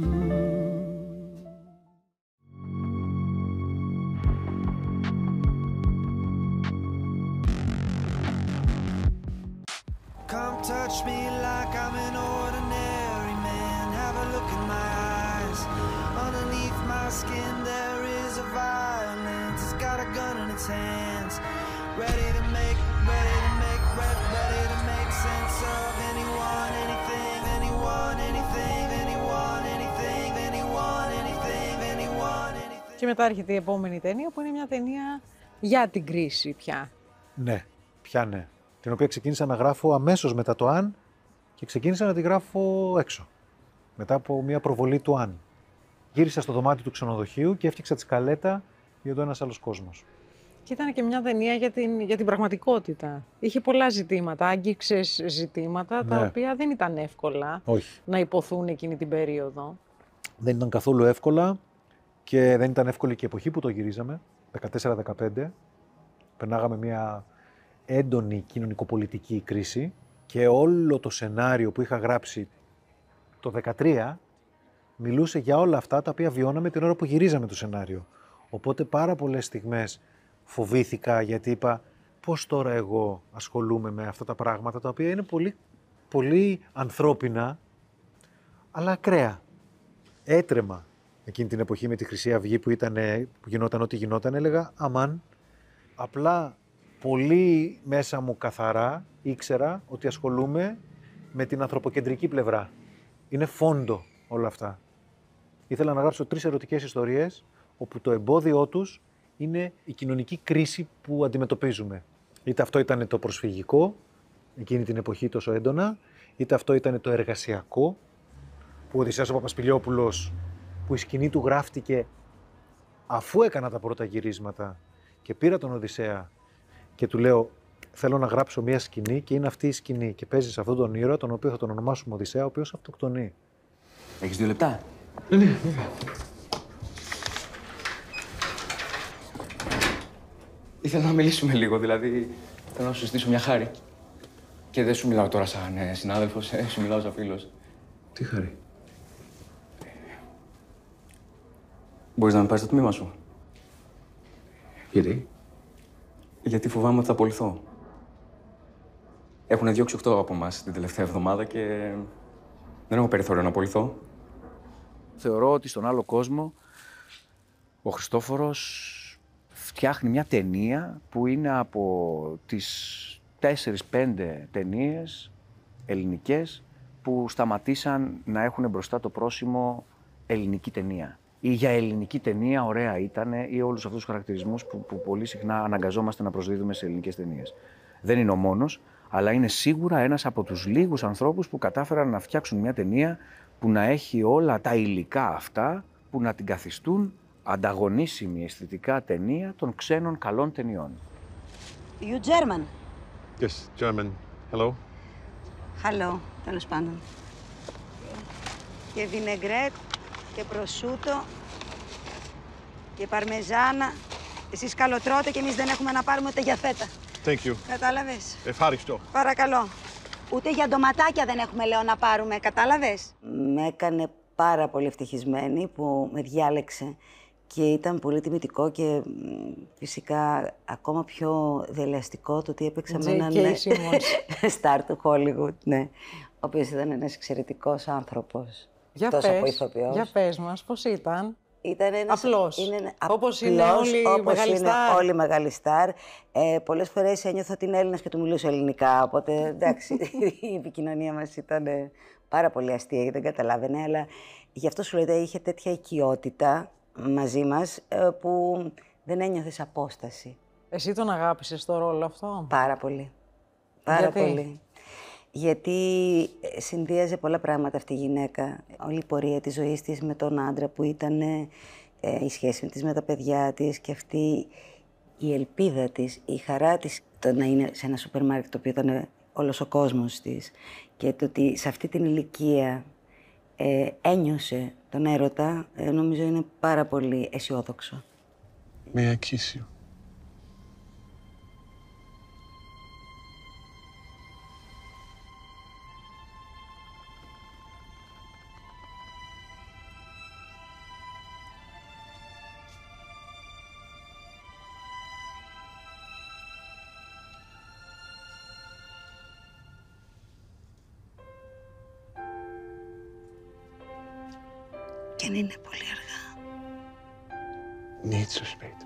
Come touch me like I'm an ordinary man. Have a look in my eyes. Underneath my skin there is a violence. It's got a gun in its hands. Ready to make, ready to make, ready, ready to make sense of anyone, anything, anyone, anything, anyone, anything, anyone, anything, anyone, anything.
Και μετά έρχεται η επόμενη ταινία που είναι μια ταινία για την κρίση πια.
Ναι, πια ναι. Την οποία ξεκίνησα να γράφω αμέσως μετά το «Αν» και ξεκίνησα να τη γράφω έξω. Μετά από μια προβολή του «Αν». Γύρισα στο δωμάτιο του ξενοδοχείου και έφτιαξα τη σκαλέτα για το «Ένας άλλος κόσμος».
Και ήταν και μια ταινία για την, για την πραγματικότητα. Είχε πολλά ζητήματα, άγγιξες ζητήματα,
Ναι.
τα οποία δεν ήταν εύκολα
Όχι.
να υποθούν εκείνη την περίοδο.
Δεν ήταν καθόλου εύκολα και δεν ήταν εύκολη και η εποχή που το γυρίζαμε, δεκατέσσερα δεκαπέντε. Περνάγαμε μια έντονη κοινωνικοπολιτική κρίση και όλο το σενάριο που είχα γράψει το δεκατρία μιλούσε για όλα αυτά τα οποία βιώναμε την ώρα που γυρίζαμε το σενάριο. Οπότε πάρα πολλές στιγμές φοβήθηκα γιατί είπα πώς τώρα εγώ ασχολούμαι με αυτά τα πράγματα τα οποία είναι πολύ, πολύ ανθρώπινα αλλά ακραία. Έτρεμα εκείνη την εποχή με τη Χρυσή Αυγή που, ήταν, που γινόταν ό,τι γινόταν, έλεγα αμάν. Απλά πολύ μέσα μου καθαρά ήξερα ότι ασχολούμαι με την ανθρωποκεντρική πλευρά. Είναι φόντο όλα αυτά. Ήθελα να γράψω τρεις ερωτικές ιστορίες όπου το εμπόδιό τους είναι η κοινωνική κρίση που αντιμετωπίζουμε. Είτε αυτό ήταν το προσφυγικό, εκείνη την εποχή τόσο έντονα, είτε αυτό ήταν το εργασιακό, που ο Οδυσσέας ο Παπασπηλιόπουλος, που η σκηνή του γράφτηκε αφού έκανα τα πρώτα γυρίσματα και πήρα τον Οδυσσέα και του λέω θέλω να γράψω μια σκηνή και είναι αυτή η σκηνή και παίζεις αυτόν τον ήρωα τον οποίο θα τον ονομάσουμε Οδυσσέα, ο οποίος αυτοκτονεί.
Έχεις δύο λεπτά.
Ναι, ναι, βέβαια.
Ήθελα να μιλήσουμε λίγο, δηλαδή θέλω να σου ζητήσω μια χάρη. Και δεν σου μιλάω τώρα σαν ε, συνάδελφος, ε, σου μιλάω σαν φίλος.
Τι χάρη?
Μπορείς να με πάρεις στο τμήμα σου?
Γιατί?
Γιατί φοβάμαι ότι θα απολυθώ. Έχουν διώξει οκτώ από εμάς την τελευταία εβδομάδα και δεν έχω περιθώριο να απολυθώ. Θεωρώ ότι στον άλλο κόσμο ο Χριστόφορος φτιάχνει μια ταινία που είναι από τις τέσσερις πέντε ταινίες ελληνικές που σταματήσαν να έχουν μπροστά το πρόσημο ελληνική ταινία. Ή για ελληνική ταινία ωραία ήτανε, ή όλους αυτούς τους χαρακτηρισμούς που, που πολύ συχνά αναγκαζόμαστε να προσδίδουμε σε ελληνικές ταινίες. Δεν είναι ο μόνος, αλλά είναι σίγουρα ένας από τους λίγους ανθρώπους που κατάφεραν να φτιάξουν μια ταινία που να έχει όλα τα υλικά αυτά που να την καθιστούν ανταγωνίσιμη αισθητικά ταινία των ξένων καλών ταινιών.
You German?
Yes, German. Hello.
Hello, τέλος πάντων. Και βινεγκρέτ και προσούτο και παρμεζάνα. Εσείς καλοτρώτε και εμείς δεν έχουμε να πάρουμε ούτε για φέτα.
Thank you.
Κατάλαβες?
Ευχαριστώ.
Παρακαλώ. Ούτε για ντοματάκια δεν έχουμε, λέω, να πάρουμε. Κατάλαβες? Με έκανε πάρα πολύ ευτυχισμένη που με διάλεξε και ήταν πολύ τιμητικό και μ, φυσικά ακόμα πιο δελεαστικό το ότι έπαιξα με έναν στάρ του Hollywood, ναι, ο οποίος ήταν ένας εξαιρετικός άνθρωπος.
Για
τόσο από
πες,
ηθοποιός.
για πες μας, πώς ήταν?
Ήταν ένας,
απλός,
είναι
όπως
απλός,
είναι όλοι οι μεγάλοι στάρ.
Όλοι οι μεγάλοι στάρ. Ε, πολλές φορές ένιωθα ότι είναι Έλληνας και του μιλούσε ελληνικά, οπότε εντάξει, η επικοινωνία μας ήταν ε, πάρα πολύ αστεία γιατί δεν καταλάβαινε, αλλά γι' αυτό σου λέτε είχε τέτοια οικειότητα μαζί μας ε, που δεν ένιωθες απόσταση.
Εσύ τον αγάπησες το ρόλο αυτό?
Πάρα πολύ. Πάρα
Γιατί?
πολύ. Γιατί συνδύαζε πολλά πράγματα αυτή η γυναίκα. Όλη η πορεία της ζωής της με τον άντρα που ήταν, ε, η σχέση της με τα παιδιά της και αυτή η ελπίδα της, η χαρά της το να είναι σε ένα σούπερ μάρκετ το οποίο ήταν όλος ο κόσμος της και το ότι σε αυτή την ηλικία ε, ένιωσε τον έρωτα, ε, νομίζω είναι πάρα πολύ αισιόδοξο.
May I kiss you?
και αν είναι πολύ αργά.
Niet zo spät.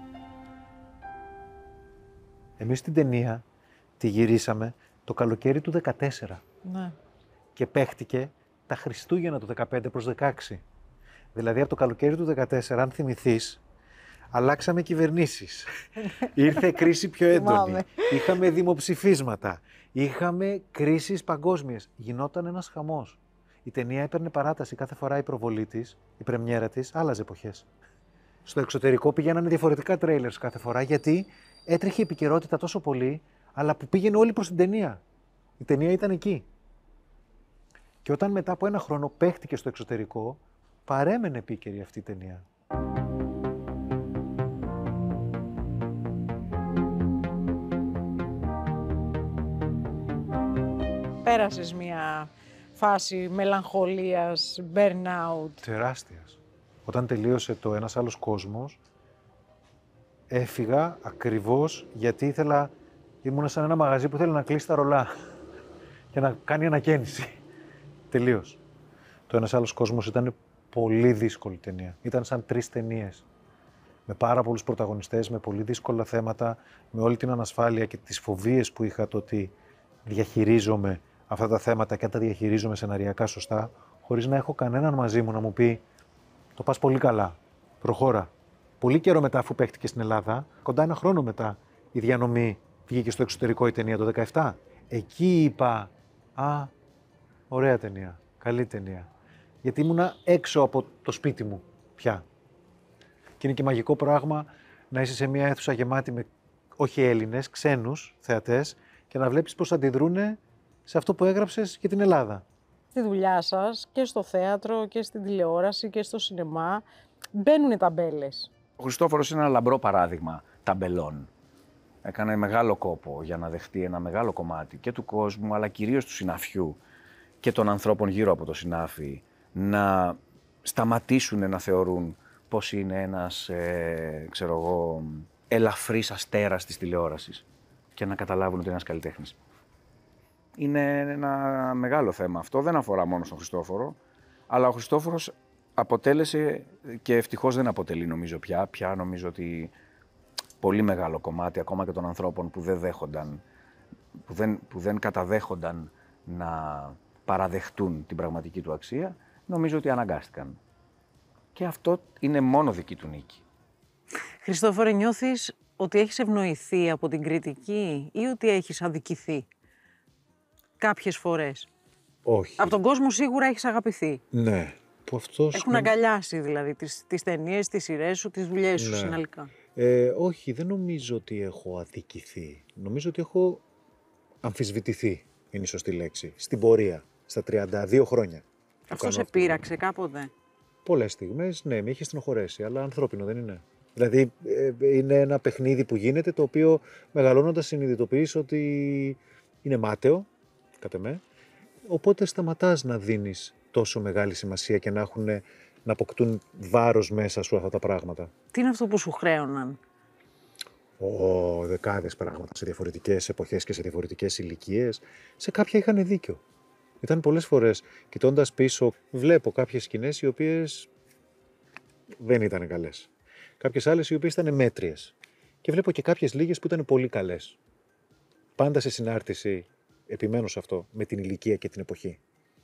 Εμείς την ταινία τη γυρίσαμε το καλοκαίρι του δεκατέσσερα
Ναι.
και παίχτηκε τα Χριστούγεννα του δεκαπέντε προς δεκαέξι. Δηλαδή από το καλοκαίρι του δεκατέσσερα, αν θυμηθείς, αλλάξαμε κυβερνήσεις. Ήρθε κρίση πιο έντονη.
Θυμάμαι.
Είχαμε δημοψηφίσματα. Είχαμε κρίσεις παγκόσμιες. Γινόταν ένας χαμός. Η ταινία έπαιρνε παράταση κάθε φορά η προβολή της, η πρεμιέρα της, άλλαζε εποχές. Στο εξωτερικό πηγαίνανε διαφορετικά τρέιλερς κάθε φορά, γιατί έτρεχε η επικαιρότητα τόσο πολύ, αλλά που πήγαινε όλοι προς την ταινία. Η ταινία ήταν εκεί. Και όταν μετά από ένα χρόνο παίχτηκε στο εξωτερικό, παρέμενε επίκαιρη αυτή η ταινία.
Πέρασες μια φάση μελαγχολίας, burnout.
Τεράστιας. Όταν τελείωσε το Ένας άλλος κόσμος, έφυγα ακριβώς γιατί ήθελα, ήμουνα σαν ένα μαγαζί που ήθελε να κλείσει τα ρολά και να κάνει ανακαίνιση. Τελείως. Το Ένας άλλος κόσμος ήταν πολύ δύσκολη ταινία. Ήταν σαν τρεις ταινίες. Με πάρα πολλούς πρωταγωνιστές, με πολύ δύσκολα θέματα, με όλη την ανασφάλεια και τις φοβίες που είχα το ότι διαχειρίζομαι αυτά τα θέματα και αν τα διαχειρίζομαι σεναριακά σωστά, χωρίς να έχω κανέναν μαζί μου να μου πει «Το πας πολύ καλά, προχώρα». Πολύ καιρό μετά, αφού παίχτηκε στην Ελλάδα, κοντά ένα χρόνο μετά, η διανομή βγήκε στο εξωτερικό η ταινία το δεκαεπτά. Εκεί είπα «Α, ωραία ταινία, καλή ταινία». Γιατί ήμουνα έξω από το σπίτι μου πια. Και είναι και μαγικό πράγμα να είσαι σε μια αίθουσα γεμάτη με όχι Έλληνες, ξένους θεατές και να βλέπεις πώς αντιδρούνε σε αυτό που έγραψες για την Ελλάδα.
Στη δουλειά σας και στο θέατρο και στην τηλεόραση και στο σινεμά μπαίνουν οι ταμπέλες.
Ο Χριστόφορος είναι ένα λαμπρό παράδειγμα ταμπελών. Έκανε μεγάλο κόπο για να δεχτεί ένα μεγάλο κομμάτι και του κόσμου, αλλά κυρίως του συναφιού και των ανθρώπων γύρω από το συνάφι να σταματήσουν να θεωρούν πως είναι ένας, ε, ξέρω εγώ, ελαφρύς αστέρας της τηλεόρασης και να καταλάβουν ότι είναι ένας καλλιτέχνης. Είναι ένα μεγάλο θέμα αυτό, δεν αφορά μόνο στον Χριστόφορο, αλλά ο Χριστόφορος αποτέλεσε και ευτυχώς δεν αποτελεί νομίζω πια, πια νομίζω ότι πολύ μεγάλο κομμάτι ακόμα και των ανθρώπων που δεν δέχονταν, που δεν, που δεν καταδέχονταν να παραδεχτούν την πραγματική του αξία, νομίζω ότι αναγκάστηκαν. Και αυτό είναι μόνο δική του νίκη.
Χριστόφορε, νιώθεις ότι έχεις ευνοηθεί από την κριτική ή ότι έχεις αδικηθεί κάποιες φορές?
Όχι.
Από τον κόσμο σίγουρα έχεις αγαπηθεί.
Ναι. Που αυτός
Έχουν
με...
αγκαλιάσει δηλαδή τις, τις ταινίες, τις σειρές σου, τις δουλειές σου
ναι.
συνολικά.
Ε, όχι, δεν νομίζω ότι έχω αδικηθεί. Νομίζω ότι έχω αμφισβητηθεί, είναι η σωστή λέξη, στην πορεία, στα τριάντα δύο χρόνια.
Αυτό σε πείραξε κάποτε?
Πολλές στιγμές, ναι, με είχε στενοχωρέσει, αλλά ανθρώπινο δεν είναι. Δηλαδή, ε, είναι ένα παιχνίδι που γίνεται, το οποίο μεγαλώνοντας συνειδητοποιείς ότι είναι μάταιο, κατά με, οπότε σταματάς να δίνεις τόσο μεγάλη σημασία και να, έχουν, να αποκτούν βάρος μέσα σου αυτά τα πράγματα.
Τι είναι αυτό που σου χρέωναν?
Ω, δεκάδες πράγματα σε διαφορετικές εποχές και σε διαφορετικές ηλικίες. Σε κάποια είχαν δίκιο. Ήταν πολλές φορές, κοιτώντας πίσω, βλέπω κάποιες σκηνές οι οποίες δεν ήταν καλές. Κάποιες άλλες οι οποίες ήταν μέτριες. Και βλέπω και κάποιες λίγες που ήταν πολύ καλές. Πάντα σε συνάρτηση, επιμένω σε αυτό, με την ηλικία και την εποχή.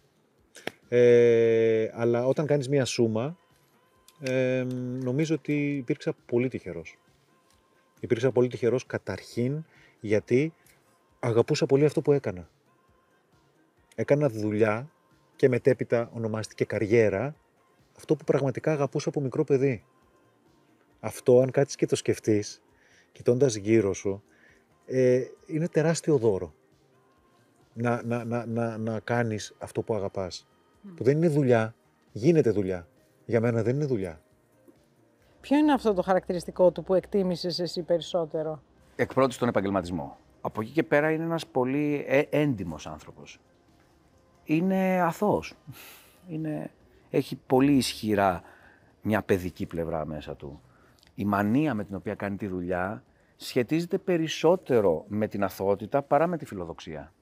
Ε, αλλά όταν κάνεις μία σούμα, ε, νομίζω ότι υπήρξα πολύ τυχερός. Υπήρξα πολύ τυχερός καταρχήν γιατί αγαπούσα πολύ αυτό που έκανα. Έκανα δουλειά και μετέπειτα ονομάστηκε καριέρα, αυτό που πραγματικά αγαπούσα από μικρό παιδί. Αυτό, αν κάτσεις και το σκεφτείς, κοιτώντας γύρω σου, ε, είναι τεράστιο δώρο. Να, να, να, να, να κάνεις αυτό που αγαπάς. Mm. Που δεν είναι δουλειά, γίνεται δουλειά. Για μένα δεν είναι δουλειά.
Ποιο είναι αυτό το χαρακτηριστικό του που εκτίμησες εσύ περισσότερο?
Εκ πρώτης τον επαγγελματισμό. Από εκεί και πέρα είναι ένας πολύ ε, έντιμος άνθρωπος. Είναι αθώος. Είναι, έχει πολύ ισχυρά μια παιδική πλευρά μέσα του. Η μανία με την οποία κάνει τη δουλειά σχετίζεται περισσότερο με την αθωότητα παρά με τη φιλοδοξία.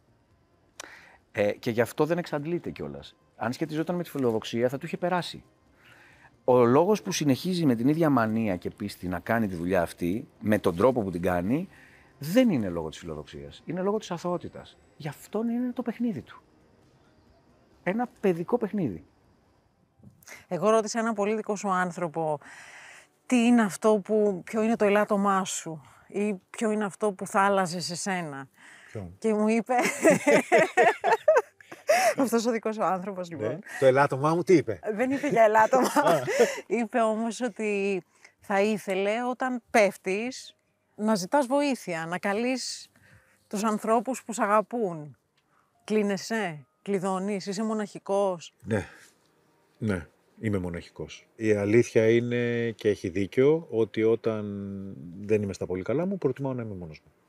Ε, και γι' αυτό δεν εξαντλείται κιόλας. Αν σχετιζόταν με τη φιλοδοξία θα του είχε περάσει. ο λόγος που συνεχίζει με την ίδια μανία και πίστη να κάνει τη δουλειά αυτή, με τον τρόπο που την κάνει, δεν είναι λόγω της φιλοδοξίας. Είναι λόγω της αθωότητας. Γι' αυτόν είναι το παιχνίδι του. Ένα παιδικό παιχνίδι.
Εγώ ρώτησα έναν πολύ δικό σου άνθρωπο τι είναι αυτό που, ποιο είναι το ελάττωμά σου ή ποιο είναι αυτό που θα άλλαζε σε σένα.
Ποιον?
Και μου είπε... Αυτός ο δικός ο άνθρωπος, λοιπόν.
Ναι. Το ελάττωμά μου τι είπε?
Δεν είπε για ελάττωμα. Είπε όμως ότι θα ήθελε όταν πέφτεις να ζητάς βοήθεια, να καλείς τους ανθρώπους που σ' αγαπούν. Κλείνεσαι, κλειδώνεις, είσαι μοναχικός.
Ναι, ναι, είμαι μοναχικός. Η αλήθεια είναι και έχει δίκιο ότι όταν δεν είμαι στα πολύ καλά μου, προτιμάω να είμαι μόνος μου.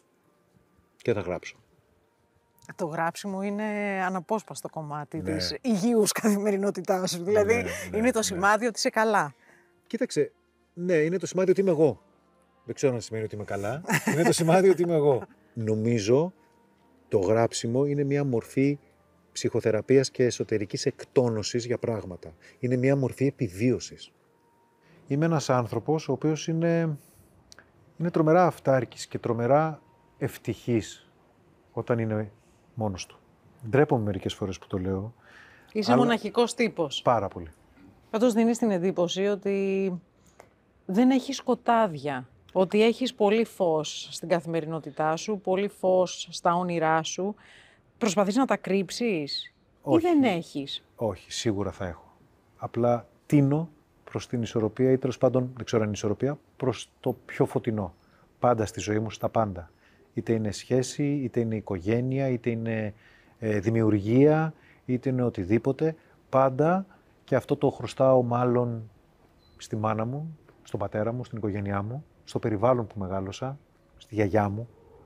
Και θα γράψω.
Το γράψιμο είναι αναπόσπαστο κομμάτι
Ναι.
της υγιούς καθημερινότητάς σου. Δηλαδή,
Ναι, ναι,
είναι το
ναι.
σημάδι ότι είσαι καλά.
Κοίταξε, ναι, είναι το σημάδι ότι είμαι εγώ. Δεν ξέρω αν σημαίνει ότι είμαι καλά. Είναι το σημάδι ότι είμαι εγώ. Νομίζω το γράψιμο είναι μια μορφή ψυχοθεραπείας και εσωτερικής εκτόνωσης για πράγματα. Είναι μια μορφή επιβίωσης. Είμαι ένας άνθρωπος ο οποίος είναι, είναι τρομερά αυτάρκης και τρομερά ευτυχής όταν είναι μόνος του. Ντρέπομαι μερικές φορές που το λέω.
Είσαι
αλλά...
μοναχικός τύπος.
Πάρα πολύ.
Πάντως δίνεις την εντύπωση ότι δεν έχεις σκοτάδια. Ότι έχεις πολύ φως στην καθημερινότητά σου, πολύ φως στα όνειρά σου. Προσπαθείς να τα κρύψεις
Όχι.
ή δεν έχεις?
Όχι, σίγουρα θα έχω. Απλά τίνω προς την ισορροπία ή τέλος πάντων, δεν ξέρω αν είναι ισορροπία, προς το πιο φωτεινό. Πάντα στη ζωή μου, στα πάντα. Είτε είναι σχέση, είτε είναι οικογένεια, είτε είναι ε, δημιουργία, είτε είναι οτιδήποτε. Πάντα, και αυτό το χρωστάω μάλλον στη μάνα μου, στον πατέρα μου, στην οικογένειά μου, στο περιβάλλον που μεγάλωσα, στη γιαγιά μου.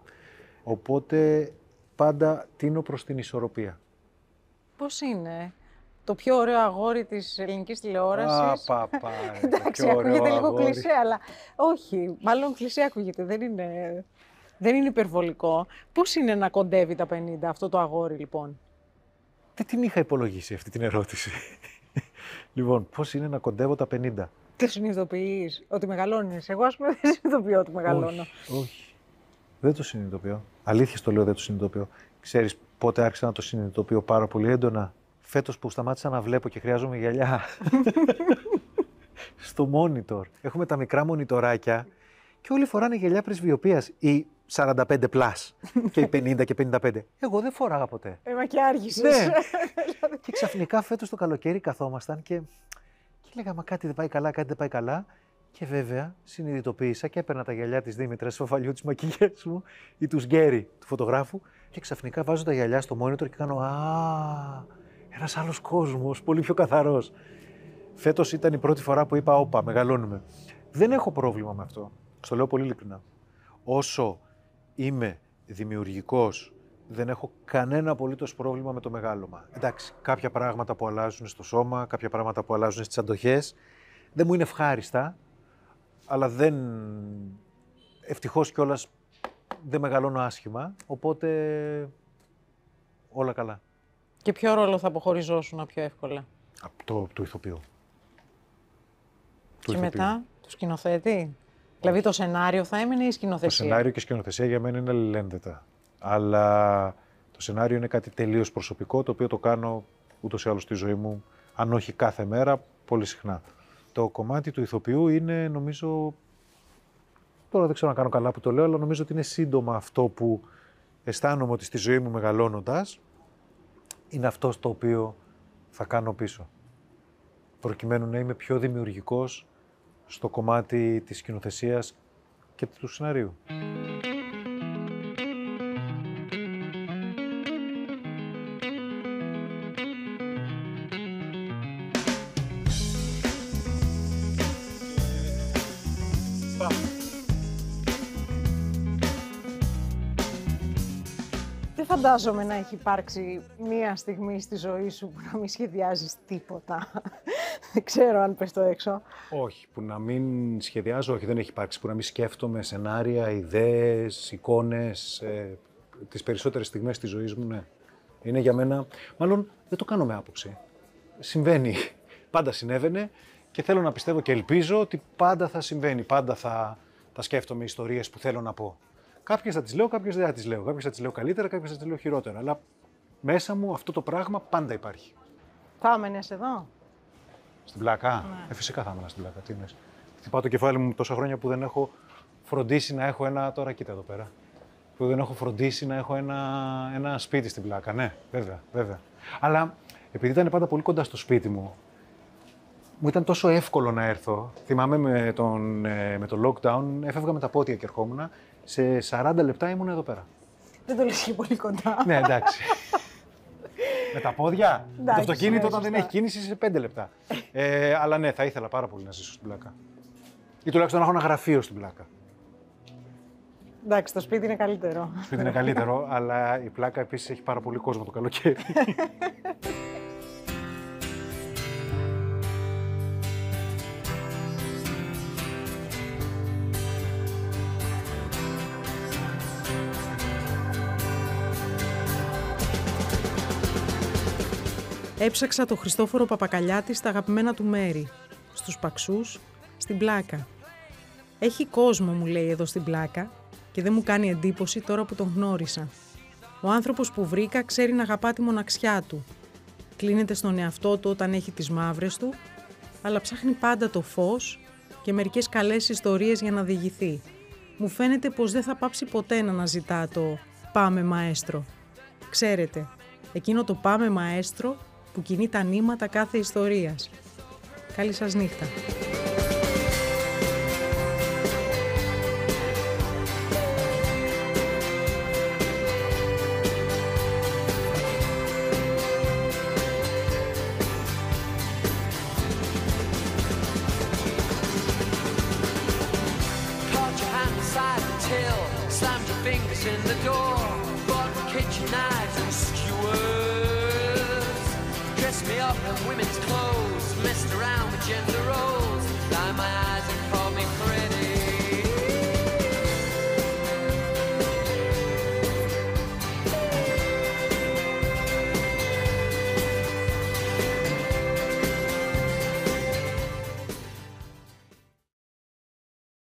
Οπότε πάντα τίνω προς την ισορροπία.
Πώς είναι το πιο ωραίο αγόρι της ελληνικής τηλεόρασης?
Α, παπά,
Εντάξει, ακούγεται λίγο κλισέ, αλλά όχι, μάλλον κλισέ ακούγεται, δεν είναι, δεν είναι υπερβολικό. Πώς είναι να κοντεύει τα πενήντα αυτό το αγόρι, λοιπόν?
Δεν την είχα υπολογίσει αυτή την ερώτηση. Λοιπόν, πώς είναι να κοντεύω τα πενήντα?
Το συνειδητοποιείς ότι μεγαλώνεις? Εγώ, ας πούμε, δεν συνειδητοποιώ ότι μεγαλώνω.
Όχι, όχι. Δεν το συνειδητοποιώ. Αλήθεια το λέω, δεν το συνειδητοποιώ. Ξέρεις πότε άρχισα να το συνειδητοποιώ πάρα πολύ έντονα? Φέτος που σταμάτησα να βλέπω και χρειάζομαι γυαλιά. Στο monitor. Έχουμε τα μικρά μονιτοράκια και όλοι φοράνε γυαλιά πρεσβειοποίας. Οι σαράντα πέντε πλας και οι πενήντα και πενήντα πέντε. Εγώ δεν φοράγα ποτέ.
Ε, μα και άργησες.
Ναι. Και ξαφνικά φέτος το καλοκαίρι καθόμασταν και, και έλεγα, μα κάτι δεν πάει καλά, κάτι δεν πάει καλά. Και βέβαια συνειδητοποίησα και έπαιρνα τα γυαλιά της Δήμητρας Φοφαλιού, της μακιγιάς μου, ή του Γκέρι, του φωτογράφου, και ξαφνικά βάζω τα γυαλιά στο monitor και κάνω «Α, ένας άλλος κόσμος, πολύ πιο καθαρός». Φέτος ήταν η πρώτη φορά που είπα «Όπα, μεγαλώνουμε». Δεν έχω πρόβλημα με αυτό. Στο λέω πολύ ειλικρινά. Όσο είμαι δημιουργικός, δεν έχω κανένα απολύτως πρόβλημα με το μεγάλωμα. Εντάξει, κάποια πράγματα που αλλάζουν στο σώμα, κάποια πράγματα που αλλάζουν στις αντοχές, δεν μου είναι ευχάριστα, αλλά δεν... ευτυχώς κιόλας δεν μεγαλώνω άσχημα, οπότε όλα καλά.
Και ποιο ρόλο θα αποχωριζόσουν πιο εύκολα?
Από το του ηθοποιού.
Και μετά, του σκηνοθέτη. Δηλαδή το σενάριο θα έμενε ή η σκηνοθεσία?
Το σενάριο και η σκηνοθεσία για μένα είναι αλληλένδετα. Αλλά το σενάριο είναι κάτι τελείως προσωπικό, το οποίο το κάνω ούτως ή άλλως στη ζωή μου, αν όχι κάθε μέρα, πολύ συχνά. Το κομμάτι του ηθοποιού είναι, νομίζω, τώρα δεν ξέρω να κάνω καλά που το λέω, αλλά νομίζω ότι είναι σύντομα αυτό που αισθάνομαι ότι στη ζωή μου μεγαλώνοντας, είναι αυτό το οποίο θα κάνω πίσω. Προκειμένου να είμαι πιο δημιουργικός στο κομμάτι της σκηνοθεσίας και του σενάριου.
Δεν φαντάζομαι να έχει υπάρξει μία στιγμή στη ζωή σου που να μην σχεδιάζεις τίποτα. Δεν ξέρω αν πες το έξω.
Όχι, που να μην σχεδιάζω, όχι, δεν έχει υπάρξει. Που να μην σκέφτομαι σενάρια, ιδέες, εικόνες, ε, τις περισσότερες στιγμές της ζωής μου, ναι. Είναι για μένα, μάλλον δεν το κάνω με άποψη. Συμβαίνει, πάντα συνέβαινε Και θέλω να πιστεύω και ελπίζω ότι πάντα θα συμβαίνει, πάντα θα, θα σκέφτομαι ιστορίες που θέλω να πω. Κάποιες θα τις λέω, κάποιες δεν θα τις λέω. Κάποιες θα τις λέω καλύτερα, κάποιες θα τις λέω χειρότερα. Αλλά μέσα μου αυτό το πράγμα πάντα υπάρχει.
Θα έμενες εδώ?
Στην πλάκα.
Ναι.
Ε, φυσικά θα έμενα στην πλάκα. Τι είναι. Χτυπάω το κεφάλι μου τόσα χρόνια που δεν έχω φροντίσει να έχω ένα. Τώρα κοίτα εδώ πέρα. Που δεν έχω φροντίσει να έχω ένα, ένα σπίτι στην πλάκα. Ναι, βέβαια, βέβαια. Αλλά επειδή ήταν πάντα πολύ κοντά στο σπίτι μου, μου ήταν τόσο εύκολο να έρθω. Θυμάμαι με, τον, με το lockdown, έφευγα με τα πόδια και ερχόμουν. Σε σαράντα λεπτά ήμουν εδώ πέρα.
Δεν το λες και πολύ κοντά.
Ναι, εντάξει. Με τα πόδια.
Εντάξει,
το αυτοκίνητο
ναι,
όταν δεν
σωστά.
έχει κίνηση σε πέντε λεπτά. Ε, αλλά ναι, θα ήθελα πάρα πολύ να ζήσω στην πλάκα. Ή τουλάχιστον να έχω ένα γραφείο στην πλάκα.
Εντάξει, το σπίτι είναι καλύτερο.
Το σπίτι είναι καλύτερο, αλλά η πλάκα επίσης έχει πάρα πολύ κόσμο το καλοκαίρι.
Έψαξα το Χριστόφορο Παπακαλιάτη στα αγαπημένα του μέρη, στους Παξούς, στην πλάκα. Έχει κόσμο, μου λέει, εδώ στην πλάκα και δεν μου κάνει εντύπωση τώρα που τον γνώρισα. Ο άνθρωπος που βρήκα ξέρει να αγαπά τη μοναξιά του. Κλείνεται στον εαυτό του όταν έχει τις μαύρες του, αλλά ψάχνει πάντα το φως και μερικές καλές ιστορίες για να διηγηθεί. Μου φαίνεται πως δεν θα πάψει ποτέ να αναζητά το «Πάμε μαέστρο». Ξέρετε, εκείνο το «Πάμε μαέστρο» που κινεί τα νήματα κάθε ιστορίας. Καλή σας νύχτα.
Slammed your fingers in the door, bought kitchen knives and skewers. Dressed me up in women's clothes, messed around with gender roles. Lie my